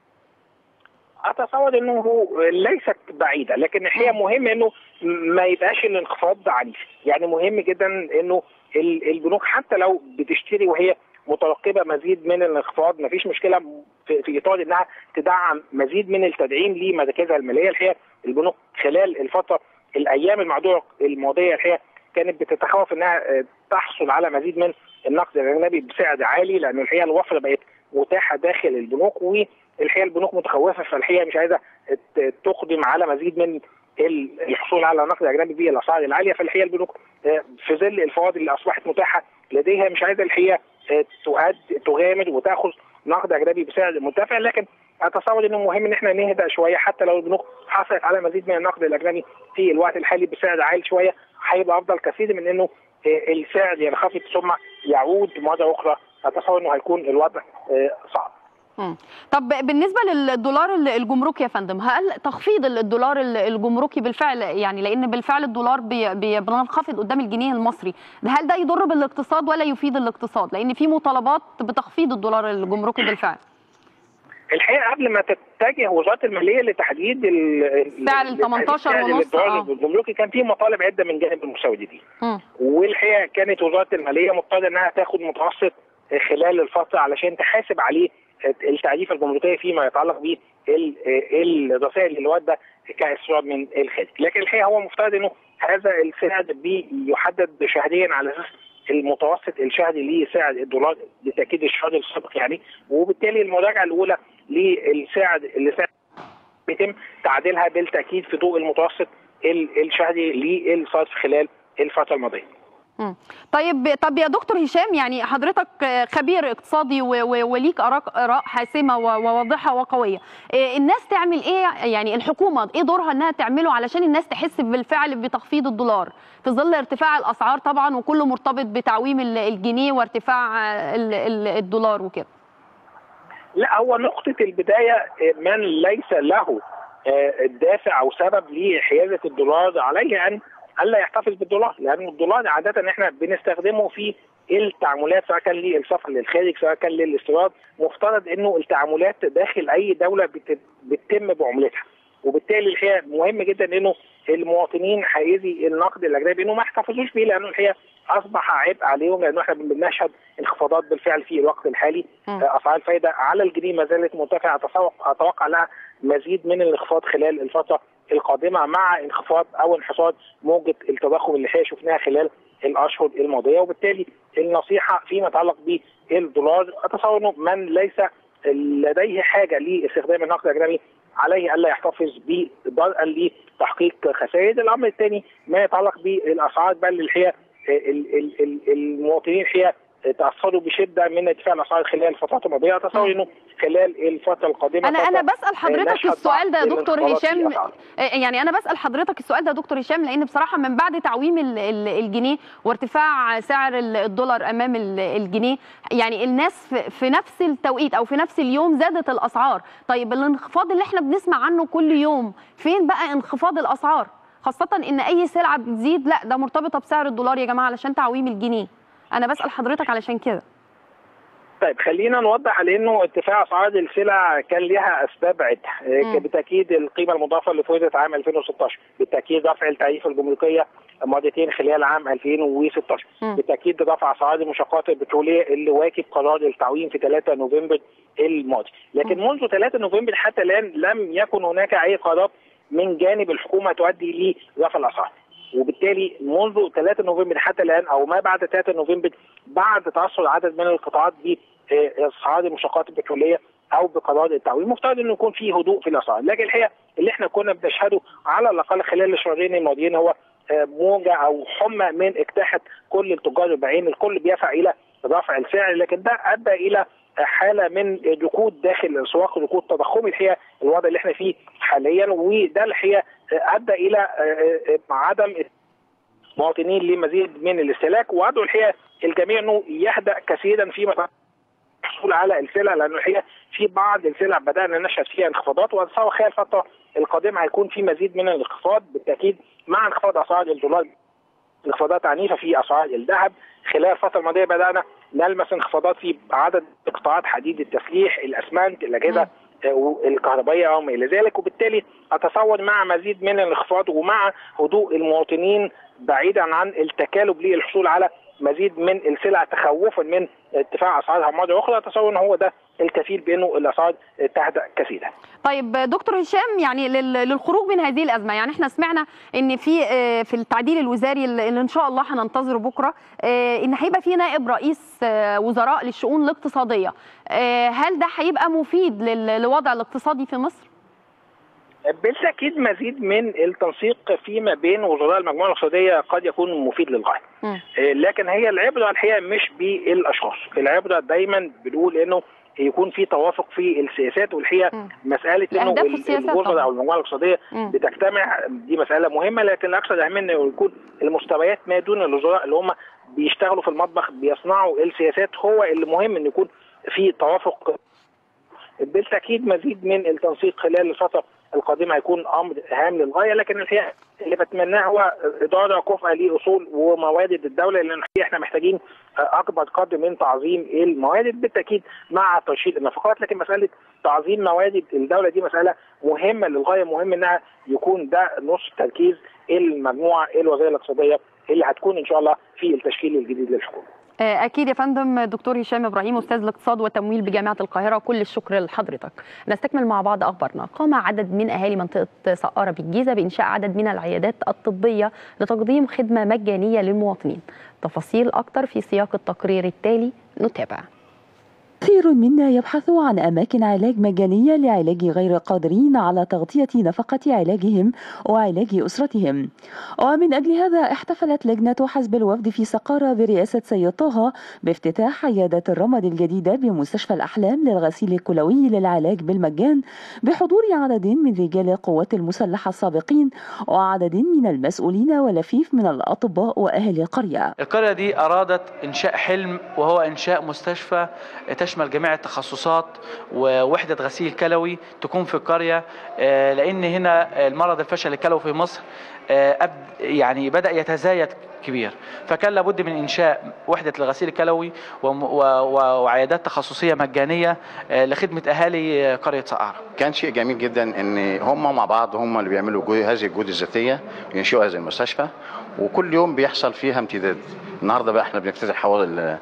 اتصور انه ليست بعيده، لكن الحقيقه مهم انه ما يبقاش الانخفاض عنيف، يعني مهم جدا انه البنوك حتى لو بتشتري وهي مترقبه مزيد من الانخفاض، ما فيش مشكله في, في اطار انها تدعم مزيد من التدعيم لمراكزها الماليه. الحقيقه البنوك خلال الفتره الايام المعدوده الماضيه الحقيقه كانت بتتخوف انها تحصل على مزيد من النقد الاجنبي بسعر عالي، لان الحقيقه الوفره بقت متاحه داخل البنوك، والحقيقه البنوك متخوفه، فالحقيقه مش عايزه تقدم على مزيد من الحصول على نقد اجنبي بالاسعار العاليه. فالحقيقه البنوك في ظل الفوائد اللي اصبحت متاحه لديها مش عايزه الحقيقه تغامر وتاخذ نقد اجنبي بسعر مرتفع، لكن اتصور انه مهم ان احنا نهدأ شويه. حتى لو البنوك حصلت على مزيد من النقد الاجنبي في الوقت الحالي بسعر عالي شويه هيبقى افضل كثير من انه السعر ينخفض ثم يعود مره اخرى. اتصور انه هيكون الوضع صعب. طب بالنسبه للدولار الجمركي يا فندم، هل تخفيض الدولار الجمركي بالفعل، يعني لان بالفعل الدولار بينخفض قدام الجنيه المصري، هل ده يضر بالاقتصاد ولا يفيد الاقتصاد؟ لان في مطالبات بتخفيض الدولار الجمركي بالفعل. الحقيقه قبل ما تتجه وزاره الماليه لتحديد سعر ال تمنتاشر ونص الجمركي كان في مطالب عده من جانب المستوردين، والحقيقه كانت وزاره الماليه مضطره انها تاخد متوسط خلال الفتره علشان تحاسب عليه التعريفه الجمركيه فيما يتعلق بالرسائل اللي وارده كاستيراد من الخارج. لكن الحقيقه هو مفترض انه هذا السعر بيحدد شهريا على اساس المتوسط الشهري لسعر الدولار بالتاكيد الشهر السابق يعني، وبالتالي المراجعه الاولى للسعر اللي سعر بيتم تعديلها بالتاكيد في ضوء المتوسط الشهري للصرف خلال الفتره الماضيه. طيب طب يا دكتور هشام، يعني حضرتك خبير اقتصادي وليك اراء حاسمه وواضحه وقويه، الناس تعمل ايه؟ يعني الحكومه ايه دورها انها تعمله علشان الناس تحس بالفعل بتخفيض الدولار في ظل ارتفاع الاسعار طبعا، وكله مرتبط بتعويم الجنيه وارتفاع الدولار وكده؟ لا، هو نقطه البدايه من ليس له الدافع او سبب لحيازه الدولار عليه ان الا يحتفظ بالدولار، لان الدولار عاده احنا بنستخدمه في التعاملات سواء كان للسفر للخارج سواء كان للاستيراد. مفترض انه التعاملات داخل اي دوله بتتم بعملتها، وبالتالي الحقيقه مهم جدا انه المواطنين حيزي النقد الاجنبي انه ما يحتفظوش بيه، لانه الحقيقه اصبح عبء عليهم، لانه احنا بنشهد انخفاضات بالفعل في الوقت الحالي. اسعار الفائده على الجنيه ما زالت مرتفعه، اتوقع لها مزيد من الانخفاض خلال الفتره القادمه مع انخفاض او انحصار موجه التضخم اللي احنا شفناها خلال الاشهر الماضيه. وبالتالي النصيحه فيما يتعلق بالدولار، اتصور انه من ليس لديه حاجه لاستخدام النقد الاجنبي عليه الا يحتفظ به ضرءا لتحقيق خسائر. الامر الثاني ما يتعلق بالاسعار، بل الحقيقه المواطنين الحقيقه تاثروا بشده من ارتفاع الاسعار خلال الفترات الماضيه. اتصور انه خلال الفتره القادمه انا انا بسال حضرتك السؤال ده يا دكتور هشام، يعني انا بسال حضرتك السؤال ده يا دكتور هشام لان بصراحه من بعد تعويم الجنيه وارتفاع سعر الدولار امام الجنيه، يعني الناس في نفس التوقيت او في نفس اليوم زادت الاسعار. طيب الانخفاض اللي احنا بنسمع عنه كل يوم، فين بقى انخفاض الاسعار؟ خاصه ان اي سلعه بتزيد لا ده مرتبطه بسعر الدولار يا جماعه علشان تعويم الجنيه. انا بسال حضرتك علشان كده. طيب خلينا نوضح على انه ارتفاع اسعار السلع كان لها اسباب عده، بالتاكيد القيمه المضافه اللي فرضت عام ألفين وستاشر، بالتاكيد رفع التعريفه الجمركيه مرتين خلال عام ألفين وستاشر، بالتاكيد رفع اسعار المشتقات البتروليه اللي واكب قرار التعويم في ثلاثة نوفمبر الماضي. لكن منذ ثلاثة نوفمبر حتى الان لم يكن هناك اي قرارات من جانب الحكومه تؤدي لرفع الاسعار، وبالتالي منذ ثلاثة نوفمبر حتى الان او ما بعد ثلاثة نوفمبر بعد تاثر عدد من القطاعات باسعار المشتقات البتروليه او بقرار التعويم، مفترض انه يكون في هدوء في الاسعار. لكن الحقيقه اللي احنا كنا بنشهده على الاقل خلال الشهرين الماضيين هو موجه او حمى من اجتاحت كل التجار البياعين، الكل بيسعى الى رفع السعر، لكن ده ادى الى حاله من ركود داخل الاسواق، ركود تضخمي الحقيقه الوضع اللي احنا فيه حاليا، وده الحقيقه ادى الى عدم مواطنين لمزيد من الاستهلاك. وادعو الحقيقه الجميع انه يهدأ كثيرا في الحصول على السلع، لانه الحقيقه في بعض السلع بدانا نشهد فيها انخفاضات، واتصور خلال الفتره القادمه هيكون في مزيد من الانخفاض بالتاكيد مع انخفاض اسعار الدولار، انخفاضات عنيفه في اسعار الذهب. خلال الفتره الماضيه بدانا نلمس انخفاضات في عدد قطاعات حديد التسليح، الاسمنت، الاجهزه الكهربائيه وما الى ذلك، وبالتالي اتصور مع مزيد من الانخفاض ومع هدوء المواطنين بعيدا عن التكالب للحصول على مزيد من السلع تخوفا من ارتفاع اسعارها مره اخرى، اتصور ان هو ده الكفيل بانه الاسعار تهدأ كثيرا. طيب دكتور هشام، يعني للخروج من هذه الازمه، يعني احنا سمعنا ان في في التعديل الوزاري اللي ان شاء الله هننتظره بكره ان هيبقى في نائب رئيس وزراء للشؤون الاقتصاديه، هل ده هيبقى مفيد للوضع الاقتصادي في مصر؟ بالتاكيد مزيد من التنسيق فيما بين وزراء المجموعه الاقتصاديه قد يكون مفيد للغايه. لكن هي العبره الحقيقه مش بالاشخاص، العبره دايما بنقول انه يكون في توافق في السياسات، والحقيقه م. مساله انه الوزراء او المجموعه الاقتصاديه م. بتجتمع دي مساله مهمه، لكن الاكثر اهميه انه يكون المستويات ما دون الوزراء اللي هم بيشتغلوا في المطبخ بيصنعوا السياسات هو اللي مهم ان يكون في توافق. بالتاكيد مزيد من التنسيق خلال الفتره القادمه هيكون امر هام للغايه، لكن الحقيقه اللي بتمناه هو اداره كفء لاصول وموارد الدوله، لان احنا محتاجين اكبر قدر من تعظيم الموارد بالتاكيد مع ترشيد النفقات، لكن مساله تعظيم موارد الدوله دي مساله مهمه للغايه، مهم انها يكون ده نص تركيز المجموعه الوزاريه الاقتصاديه اللي هتكون ان شاء الله في التشكيل الجديد للحكومه. أكيد يا فندم. دكتور هشام إبراهيم أستاذ الاقتصاد والتمويل بجامعة القاهرة، كل الشكر لحضرتك. نستكمل مع بعض أخبارنا. قام عدد من أهالي منطقة سقارة بالجيزة بإنشاء عدد من العيادات الطبية لتقديم خدمة مجانية للمواطنين. تفاصيل أكتر في سياق التقرير التالي، نتابع. كثير منا يبحث عن أماكن علاج مجانية لعلاج غير قادرين على تغطية نفقة علاجهم وعلاج أسرتهم، ومن أجل هذا احتفلت لجنة حزب الوفد في سقارة برئاسة سيد طه بافتتاح عيادة الرمد الجديدة بمستشفى الأحلام للغسيل الكلوي للعلاج بالمجان بحضور عدد من رجال القوات المسلحة السابقين وعدد من المسؤولين ولفيف من الأطباء وأهل القرية. القرية دي أرادت إنشاء حلم، وهو إنشاء مستشفى تشمل جميع التخصصات ووحدة غسيل كلوي تكون في القرية، لأن هنا المرض الفشل الكلوي في مصر يعني بدأ يتزايد كبير، فكان لابد من إنشاء وحدة الغسيل الكلوي وعيادات تخصصية مجانية لخدمة أهالي قرية سقارة. كان شيء جميل جدا إن هم مع بعض هم اللي بيعملوا هذه الجهود الذاتية وينشئوا هذه المستشفى، وكل يوم بيحصل فيها امتداد. النهارده بقى احنا بنفتتح حوالي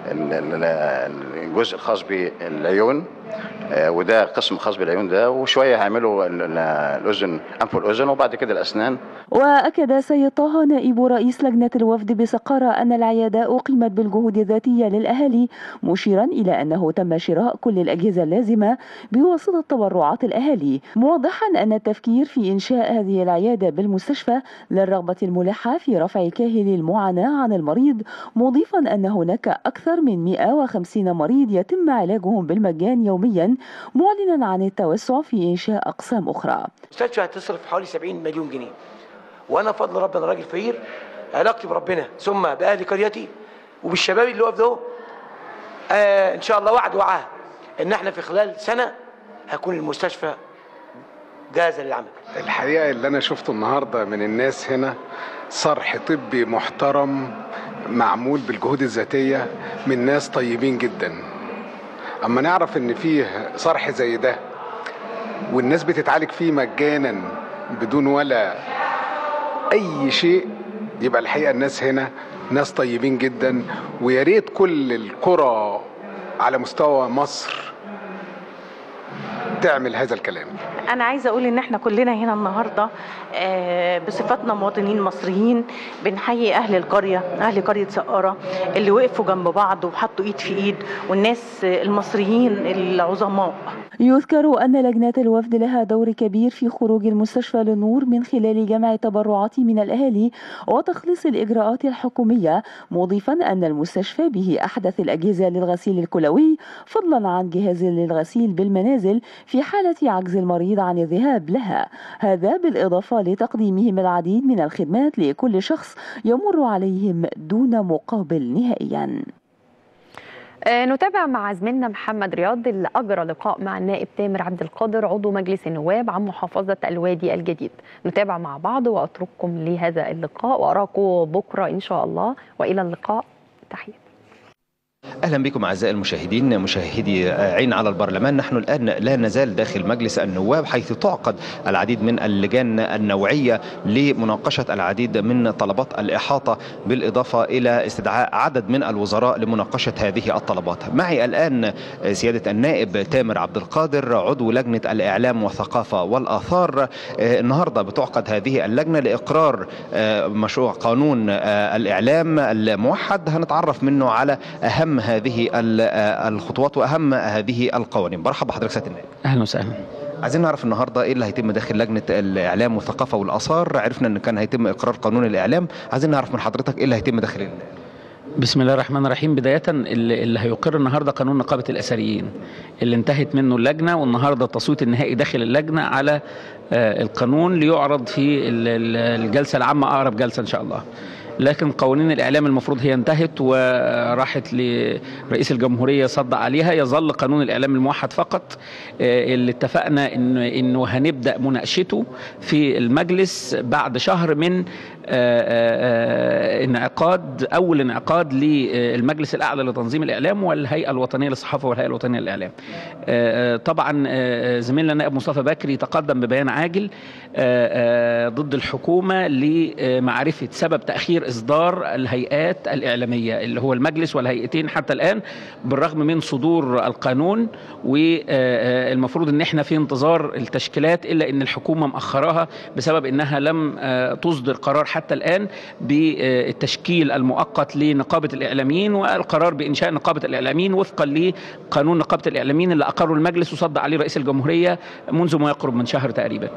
الجزء الخاص بالعيون، وده قسم خاص بالعيون ده، وشويه هيعملوا الاذن انف والاذن وبعد كده الاسنان. واكد سيد طه نائب رئيس لجنه الوفد بسقاره ان العياده اقيمت بالجهود الذاتيه للاهالي، مشيرا الى انه تم شراء كل الاجهزه اللازمه بواسطه تبرعات الاهالي، موضحا ان التفكير في انشاء هذه العياده بالمستشفى للرغبه الملحه في رفع كاهل المعاناه عن المريض، مضيفا ان هناك اكثر من مئة وخمسين مريض يتم علاجهم بالمجان يوميا، معلنا عن التوسع في انشاء اقسام اخرى. المستشفى هتصرف حوالي سبعين مليون جنيه، وانا بفضل ربنا راجل فقير، علاقتي بربنا ثم باهل قريتي وبالشباب اللي واقف ده آه ان شاء الله وعد وعاه ان احنا في خلال سنه هيكون المستشفى جاهزه للعمل. الحقيقه اللي انا شفته النهارده من الناس هنا صرح طبي محترم معمول بالجهود الذاتيه من ناس طيبين جدا. اما نعرف ان فيه صرح زي ده والناس بتتعالج فيه مجانا بدون ولا اي شيء، يبقى الحقيقه الناس هنا ناس طيبين جدا. ويا ريت كل القرى على مستوى مصر تعمل هذا الكلام. أنا عايزة أقول إن إحنا كلنا هنا النهاردة بصفتنا مواطنين مصريين بنحيي أهل القرية، أهل قرية سقارة اللي وقفوا جنب بعض وحطوا إيد في إيد، والناس المصريين العظماء. يذكر أن لجنة الوفد لها دور كبير في خروج المستشفى للنور من خلال جمع التبرعات من الأهالي وتخليص الإجراءات الحكومية، مضيفا أن المستشفى به أحدث الأجهزة للغسيل الكلوي فضلا عن جهاز للغسيل بالمنازل في حالة عجز المريض عن الذهاب لها، هذا بالإضافة لتقديمهم العديد من الخدمات لكل شخص يمر عليهم دون مقابل نهائيا. نتابع مع زميلنا محمد رياض اللي أجرى لقاء مع النائب تامر عبد القادر عضو مجلس النواب عن محافظة الوادي الجديد. نتابع مع بعض وأترككم لهذا اللقاء وأراكم بكرة إن شاء الله، وإلى اللقاء، تحية. أهلا بكم أعزائي المشاهدين، مشاهدي عين على البرلمان. نحن الآن لا نزال داخل مجلس النواب حيث تعقد العديد من اللجان النوعية لمناقشة العديد من طلبات الإحاطة، بالإضافة إلى استدعاء عدد من الوزراء لمناقشة هذه الطلبات. معي الآن سيادة النائب تامر عبد القادر عضو لجنة الإعلام والثقافة والآثار. النهاردة بتعقد هذه اللجنة لإقرار مشروع قانون الإعلام الموحد، هنتعرف منه على أهم هذه الخطوات واهم هذه القوانين. برحب بحضرتك سيادة النائب. اهلا وسهلا. عايزين نعرف النهارده ايه اللي هيتم داخل لجنه الاعلام والثقافه والاثار. عرفنا ان كان هيتم اقرار قانون الاعلام، عايزين نعرف من حضرتك ايه اللي هيتم داخل اللجنة. بسم الله الرحمن الرحيم. بدايه اللي, اللي هيقر النهارده قانون نقابه الاثريين اللي انتهت منه اللجنه، والنهارده التصويت النهائي داخل اللجنه على القانون ليعرض في الجلسه العامه، اقرب جلسه ان شاء الله. لكن قوانين الإعلام المفروض هي انتهت وراحت لرئيس الجمهورية صدق عليها، يظل قانون الإعلام الموحد فقط اللي اتفقنا إنه إنه هنبدأ مناقشته في المجلس بعد شهر من انعقاد أول انعقاد للمجلس الأعلى لتنظيم الإعلام والهيئة الوطنية للصحافة والهيئة الوطنية للإعلام. طبعا زميلنا النائب مصطفى بكري تقدم ببيان عاجل ضد الحكومة لمعرفة سبب تأخير إصدار الهيئات الإعلامية اللي هو المجلس والهيئتين حتى الآن، بالرغم من صدور القانون والمفروض ان احنا في انتظار التشكيلات، إلا ان الحكومة مأخراها بسبب انها لم تصدر قرار حتى الآن بالتشكيل المؤقت لنقابة الإعلاميين والقرار بإنشاء نقابة الإعلاميين وفقا لقانون نقابة الإعلاميين اللي أقره المجلس وصدق عليه رئيس الجمهورية منذ ما يقرب من شهر تقريبا.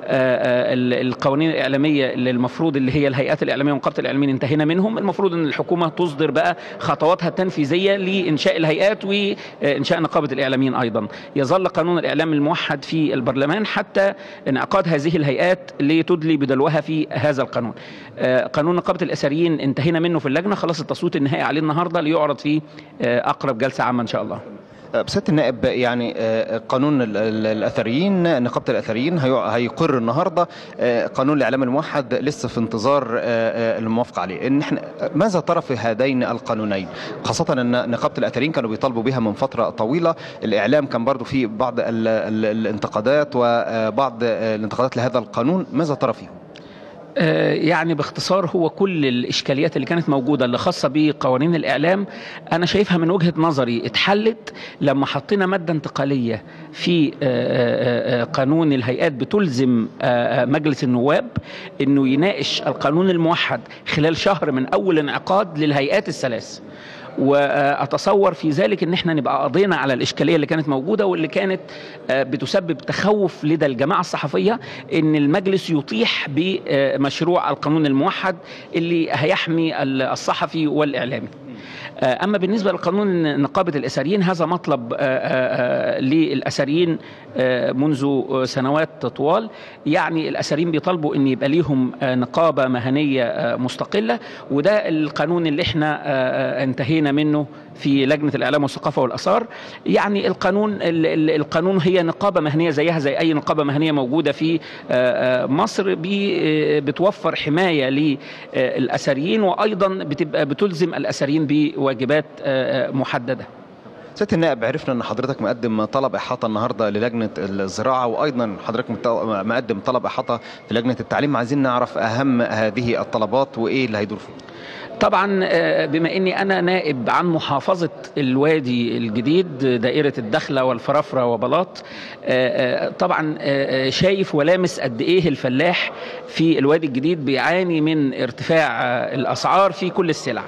القوانين الإعلامية اللي المفروض اللي هي الهيئات الإعلامية ونقابة الإعلاميين انتهينا منهم، المفروض ان الحكومة تصدر بقى خطواتها التنفيذية لإنشاء الهيئات وإنشاء نقابة الإعلاميين أيضا. يظل قانون الإعلام الموحد في البرلمان حتى انعقاد هذه الهيئات لتدلي بدلوها في هذا القانون. قانون نقابة الأثريين انتهينا منه في اللجنة، خلاص التصويت النهائي عليه النهاردة ليعرض في أقرب جلسة عامة إن شاء الله. بسيادة النائب، يعني قانون الأثريين نقابة الأثريين هيقر النهارده، قانون الإعلام الموحد لسه في انتظار الموافقة عليه. إن احنا ماذا ترى في هذين القانونين، خاصة أن نقابة الأثريين كانوا بيطالبوا بها من فترة طويلة، الإعلام كان برضو في بعض الانتقادات وبعض الانتقادات لهذا القانون، ماذا ترى فيه؟ يعني باختصار هو كل الإشكاليات اللي كانت موجودة اللي خاصة بقوانين الإعلام أنا شايفها من وجهة نظري اتحلت لما حطينا مادة انتقالية في قانون الهيئات بتلزم مجلس النواب أنه يناقش القانون الموحد خلال شهر من أول انعقاد للهيئات الثلاث. واتصور في ذلك ان احنا نبقى قضينا على الاشكاليه اللي كانت موجوده واللي كانت بتسبب تخوف لدى الجماعه الصحفيه ان المجلس يطيح بمشروع القانون الموحد اللي هيحمي الصحفي والاعلامي. أما بالنسبة لقانون نقابة الأثريين هذا مطلب للأثريين منذ سنوات طوال، يعني الأثريين بيطالبوا أن يبقى ليهم نقابة مهنية مستقلة، وده القانون اللي احنا انتهينا منه في لجنة الإعلام والثقافة والآثار. يعني القانون القانون هي نقابة مهنية زيها زي أي نقابة مهنية موجودة في مصر، بتوفر حماية للأثريين وأيضا بتبقى بتلزم الأثريين بواجبات محددة. سيادة النائب، عرفنا ان حضرتك مقدم طلب احاطه النهارده للجنه الزراعه، وايضا حضرتك مقدم طلب احاطه في لجنه التعليم، عايزين نعرف اهم هذه الطلبات وايه اللي هيدور فيه. طبعا بما اني انا نائب عن محافظه الوادي الجديد دائره الدخله والفرافره وبلاط، طبعا شايف ولامس قد ايه الفلاح في الوادي الجديد بيعاني من ارتفاع الاسعار في كل السلع.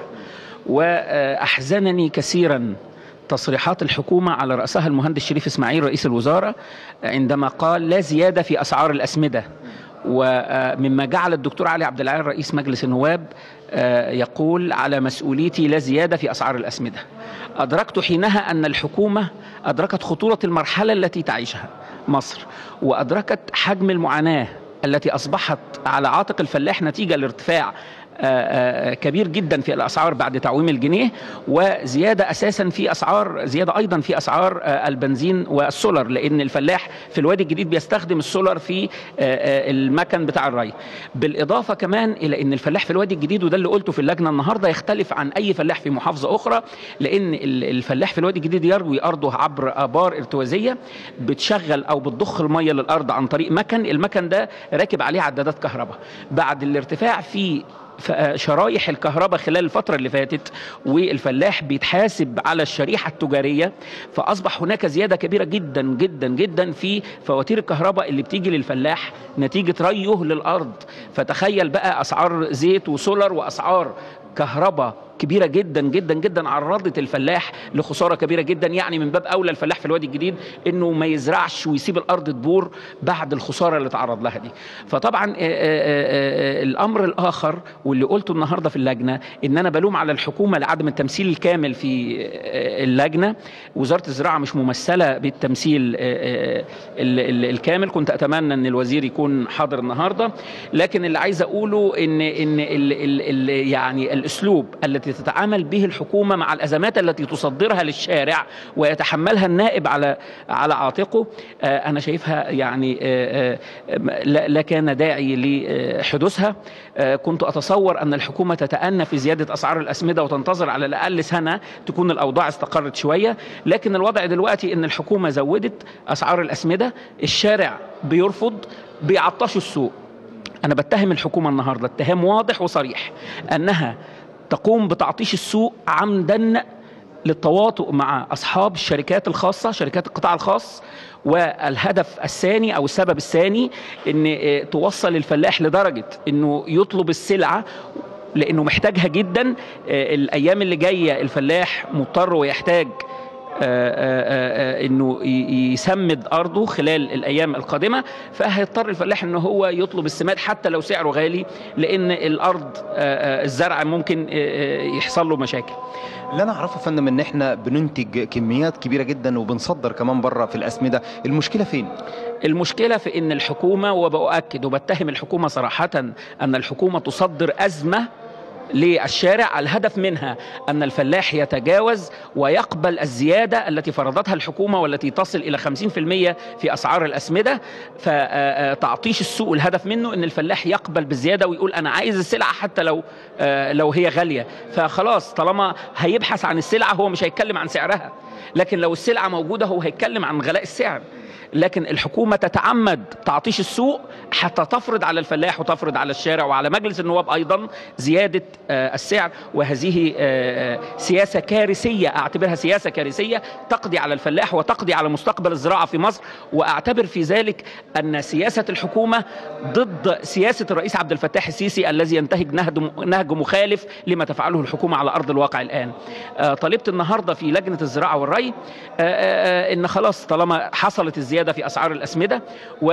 واحزنني كثيرا تصريحات الحكومه على راسها المهندس شريف اسماعيل رئيس الوزاره عندما قال لا زياده في اسعار الاسمده، ومما جعل الدكتور علي عبد العال رئيس مجلس النواب يقول على مسؤوليتي لا زيادة في أسعار الأسمدة. أدركت حينها أن الحكومة أدركت خطورة المرحلة التي تعيشها مصر، وأدركت حجم المعاناة التي أصبحت على عاتق الفلاح نتيجة لارتفاع كبير جدا في الأسعار بعد تعويم الجنيه، وزيادة أساسا في أسعار زيادة أيضا في أسعار البنزين والسولر، لأن الفلاح في الوادي الجديد بيستخدم السولر في المكن بتاع الري. بالإضافة كمان إلى أن الفلاح في الوادي الجديد، وده اللي قلته في اللجنة النهاردة، يختلف عن أي فلاح في محافظة أخرى، لأن الفلاح في الوادي الجديد يروي أرضه عبر آبار ارتوازية بتشغل أو بتضخ المية للأرض عن طريق مكن، المكن ده راكب عليه عدادات كهرباء. بعد الارتفاع في شرايح الكهرباء خلال الفترة اللي فاتت والفلاح بيتحاسب على الشريحة التجارية، فأصبح هناك زيادة كبيرة جدا جدا جدا في فواتير الكهرباء اللي بتيجي للفلاح نتيجة ريه للأرض. فتخيل بقى أسعار زيت وسولر وأسعار كهرباء كبيرة جدا جدا جدا عرضت الفلاح لخسارة كبيرة جدا. يعني من باب أولى الفلاح في الوادي الجديد إنه ما يزرعش ويسيب الأرض تبور بعد الخسارة اللي تعرض لها دي. فطبعا آآ آآ الأمر الآخر واللي قلته النهاردة في اللجنة إن أنا بلوم على الحكومة لعدم التمثيل الكامل في اللجنة. وزارة الزراعة مش ممثلة بالتمثيل الكامل، كنت أتمنى أن الوزير يكون حاضر النهاردة. لكن اللي عايز أقوله إن إن ال ال ال يعني الأسلوب التي تتعامل به الحكومة مع الأزمات التي تصدرها للشارع ويتحملها النائب على على عاتقه، أنا شايفها يعني لا كان داعي لحدوثها. كنت أتصور أن الحكومة تتأنى في زيادة أسعار الأسمدة وتنتظر على الأقل سنة تكون الأوضاع استقرت شوية، لكن الوضع دلوقتي أن الحكومة زودت أسعار الأسمدة، الشارع بيرفض، بيعطشوا السوق. أنا بتهم الحكومة النهاردة اتهام واضح وصريح أنها تقوم بتعطيش السوق عمدا للتواطؤ مع أصحاب الشركات الخاصة، شركات القطاع الخاص. والهدف الثاني أو السبب الثاني أن توصل الفلاح لدرجة أنه يطلب السلعة لأنه محتاجها جدا. الأيام اللي جاية الفلاح مضطر ويحتاج آآ آآ انه يسمد ارضه خلال الايام القادمه، فهيضطر الفلاح ان هو يطلب السماد حتى لو سعره غالي، لان الارض الزرع ممكن يحصل له مشاكل. اللي انا اعرفه يا فندم ان احنا بننتج كميات كبيره جدا وبنصدر كمان بره في الاسمده، المشكله فين؟ المشكله في ان الحكومه، وبأكد وبتهم الحكومه صراحه ان الحكومه تصدر ازمه للشارع. الهدف منها أن الفلاح يتجاوز ويقبل الزيادة التي فرضتها الحكومة والتي تصل إلى خمسين بالمئة في أسعار الأسمدة، فتعطيش السوق الهدف منه أن الفلاح يقبل بالزيادة ويقول أنا عايز السلعة حتى لو لو هي غالية. فخلاص طالما هيبحث عن السلعة هو مش هيتكلم عن سعرها، لكن لو السلعة موجودة هو هيتكلم عن غلاء السعر. لكن الحكومة تتعمد تعطيش السوق حتى تفرض على الفلاح وتفرض على الشارع وعلى مجلس النواب أيضا زيادة السعر. وهذه سياسة كارثية، أعتبرها سياسة كارثية تقضي على الفلاح وتقضي على مستقبل الزراعة في مصر. وأعتبر في ذلك أن سياسة الحكومة ضد سياسة الرئيس عبد الفتاح السيسي الذي ينتهج نهج مخالف لما تفعله الحكومة على أرض الواقع الآن. طالبت النهاردة في لجنة الزراعة والري إن خلاص طالما حصلت الزيادة في أسعار الأسمدة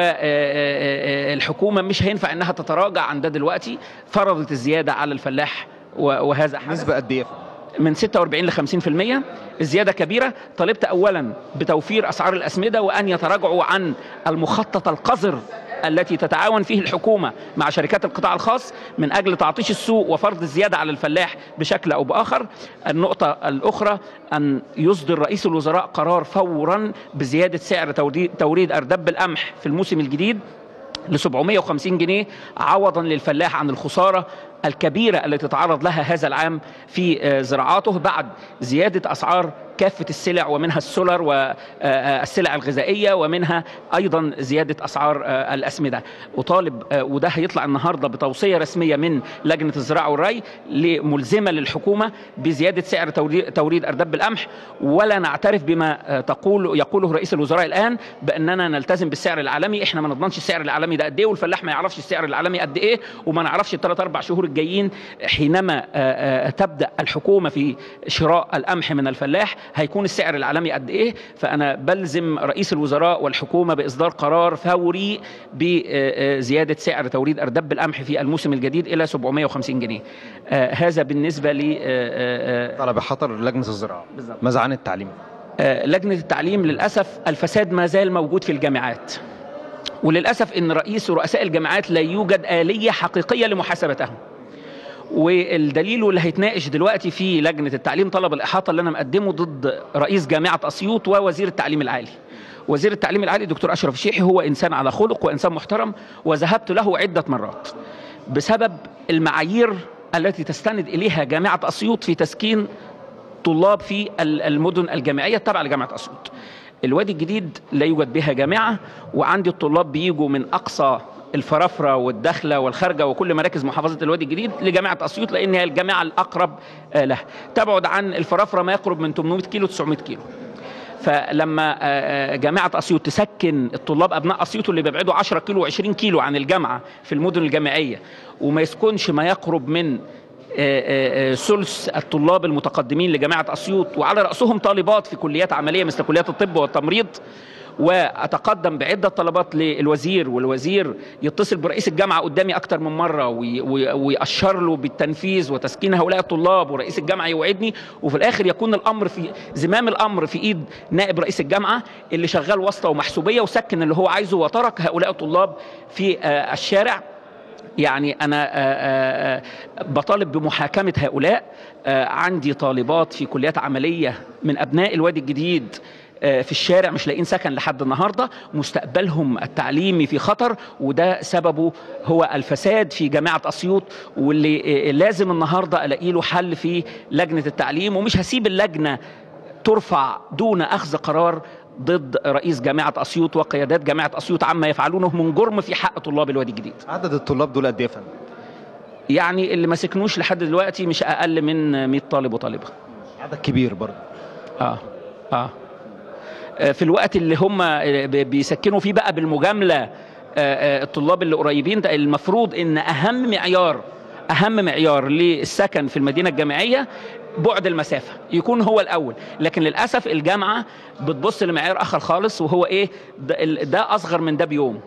والحكومة مش هينفع أنها تتراجع عن ده دلوقتي، فرضت الزيادة على الفلاح وهذا حدث. نسبة قد إيه؟ من ستة وأربعين ل خمسين بالمئة، الزيادة كبيرة. طالبت أولا بتوفير أسعار الأسمدة وأن يتراجعوا عن المخطط القذر التي تتعاون فيه الحكومة مع شركات القطاع الخاص من أجل تعطيش السوق وفرض الزيادة على الفلاح بشكل أو بآخر. النقطة الأخرى أن يصدر رئيس الوزراء قرار فورا بزيادة سعر توريد أردب القمح في الموسم الجديد ل سبعمئة وخمسين جنيه عوضا للفلاح عن الخسارة الكبيرة التي تعرض لها هذا العام في زراعاته بعد زيادة أسعار كافة السلع ومنها السولر والسلع الغذائية ومنها أيضا زيادة أسعار الأسمدة. أطالب وده هيطلع النهاردة بتوصية رسمية من لجنة الزراعة والري ملزمة للحكومة بزيادة سعر توريد أرداب القمح، ولا نعترف بما تقول يقوله رئيس الوزراء الآن بأننا نلتزم بالسعر العالمي. إحنا ما نضمنش السعر العالمي ده قد إيه، والفلاح ما يعرفش السعر العالمي قد إيه، وما نعرفش الثلاث أربع شهور الجايين حينما تبدأ الحكومة في شراء القمح من الفلاح هيكون السعر العالمي قد إيه. فأنا بلزم رئيس الوزراء والحكومة بإصدار قرار فوري بزيادة سعر توريد أرداب القمح في الموسم الجديد إلى سبعمائة وخمسين جنيه. هذا بالنسبة ل طلب حضر لجنة الزراعة. ماذا عن التعليم؟ لجنة التعليم للأسف الفساد ما زال موجود في الجامعات، وللأسف إن رئيس ورؤساء الجامعات لا يوجد آلية حقيقية لمحاسبتهم. والدليل اللي هيتناقش دلوقتي في لجنة التعليم طلب الإحاطة اللي أنا مقدمه ضد رئيس جامعة أسيوط ووزير التعليم العالي. وزير التعليم العالي دكتور أشرف الشيحي هو إنسان على خلق وإنسان محترم، وذهبت له عدة مرات بسبب المعايير التي تستند إليها جامعة أسيوط في تسكين طلاب في المدن الجامعية التابعة لجامعة أسيوط. الوادي الجديد لا يوجد بها جامعة، وعندي الطلاب بيجوا من أقصى الفرافرة والدخلة والخارجة وكل مراكز محافظة الوادي الجديد لجامعة أسيوط، لأن هي الجامعة الأقرب لها. تبعد عن الفرافرة ما يقرب من ثمانمائة كيلو تسعمائة كيلو. فلما جامعة أسيوط تسكن الطلاب أبناء أسيوط اللي بيبعدوا عشرة كيلو وعشرين كيلو عن الجامعة في المدن الجامعية، وما يسكنش ما يقرب من ثلث الطلاب المتقدمين لجامعة أسيوط، وعلى رأسهم طالبات في كليات عملية مثل كليات الطب والتمريض، وأتقدم بعدة طلبات للوزير، والوزير يتصل برئيس الجامعة قدامي أكتر من مرة ويأشر له بالتنفيذ وتسكين هؤلاء الطلاب، ورئيس الجامعة يوعدني، وفي الآخر يكون الأمر في زمام الأمر في إيد نائب رئيس الجامعة اللي شغال واسطة ومحسوبية وسكن اللي هو عايزه وترك هؤلاء الطلاب في الشارع. يعني أنا بطالب بمحاكمة هؤلاء. عندي طالبات في كليات عملية من أبناء الوادي الجديد في الشارع مش لاقين سكن لحد النهارده، مستقبلهم التعليمي في خطر، وده سببه هو الفساد في جامعة أسيوط، واللي لازم النهارده الاقي له حل في لجنة التعليم. ومش هسيب اللجنة ترفع دون أخذ قرار ضد رئيس جامعة أسيوط وقيادات جامعة أسيوط عما يفعلونه من جرم في حق طلاب الوادي الجديد. عدد الطلاب دول قد ايه يا فندم؟ يعني اللي ما سكنوش لحد دلوقتي مش أقل من مئة طالب وطالبة. عدد كبير برضه. اه اه في الوقت اللي هم بيسكنوا فيه بقى بالمجاملة الطلاب اللي قريبين ده، المفروض ان اهم معيار اهم معيار للسكن في المدينة الجامعية بعد المسافة يكون هو الاول، لكن للأسف الجامعة بتبص لمعيار اخر خالص، وهو ايه؟ ده, ده اصغر من ده بيوم.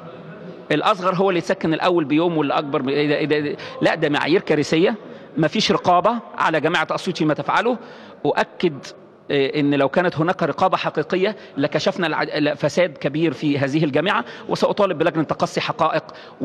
الاصغر هو اللي يتسكن الاول بيوم، واللي اكبر لا، ده معايير كارثية. مفيش رقابة على جامعة أسيوط فيما تفعله. أؤكد إن لو كانت هناك رقابة حقيقية لكشفنا فساد كبير في هذه الجامعة، وسأطالب بلجنة تقصي حقائق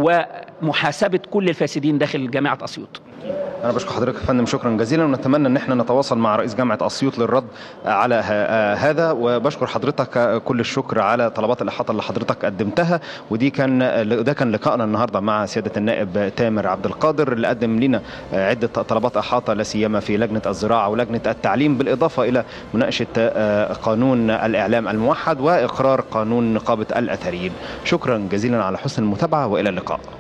ومحاسبة كل الفاسدين داخل جامعة أسيوط. أنا بشكر حضرتك يا فندم شكرا جزيلا، ونتمنى إن احنا نتواصل مع رئيس جامعة أسيوط للرد على هذا. وبشكر حضرتك كل الشكر على طلبات الإحاطة اللي حضرتك قدمتها. ودي كان ده كان لقائنا النهارده مع سيادة النائب تامر عبد القادر اللي قدم لنا عدة طلبات إحاطة لا سيما في لجنة الزراعة ولجنة التعليم، بالإضافة إلى مناقشة قانون الإعلام الموحد وإقرار قانون نقابة الأثريين. شكرا جزيلا على حسن المتابعة، وإلى اللقاء.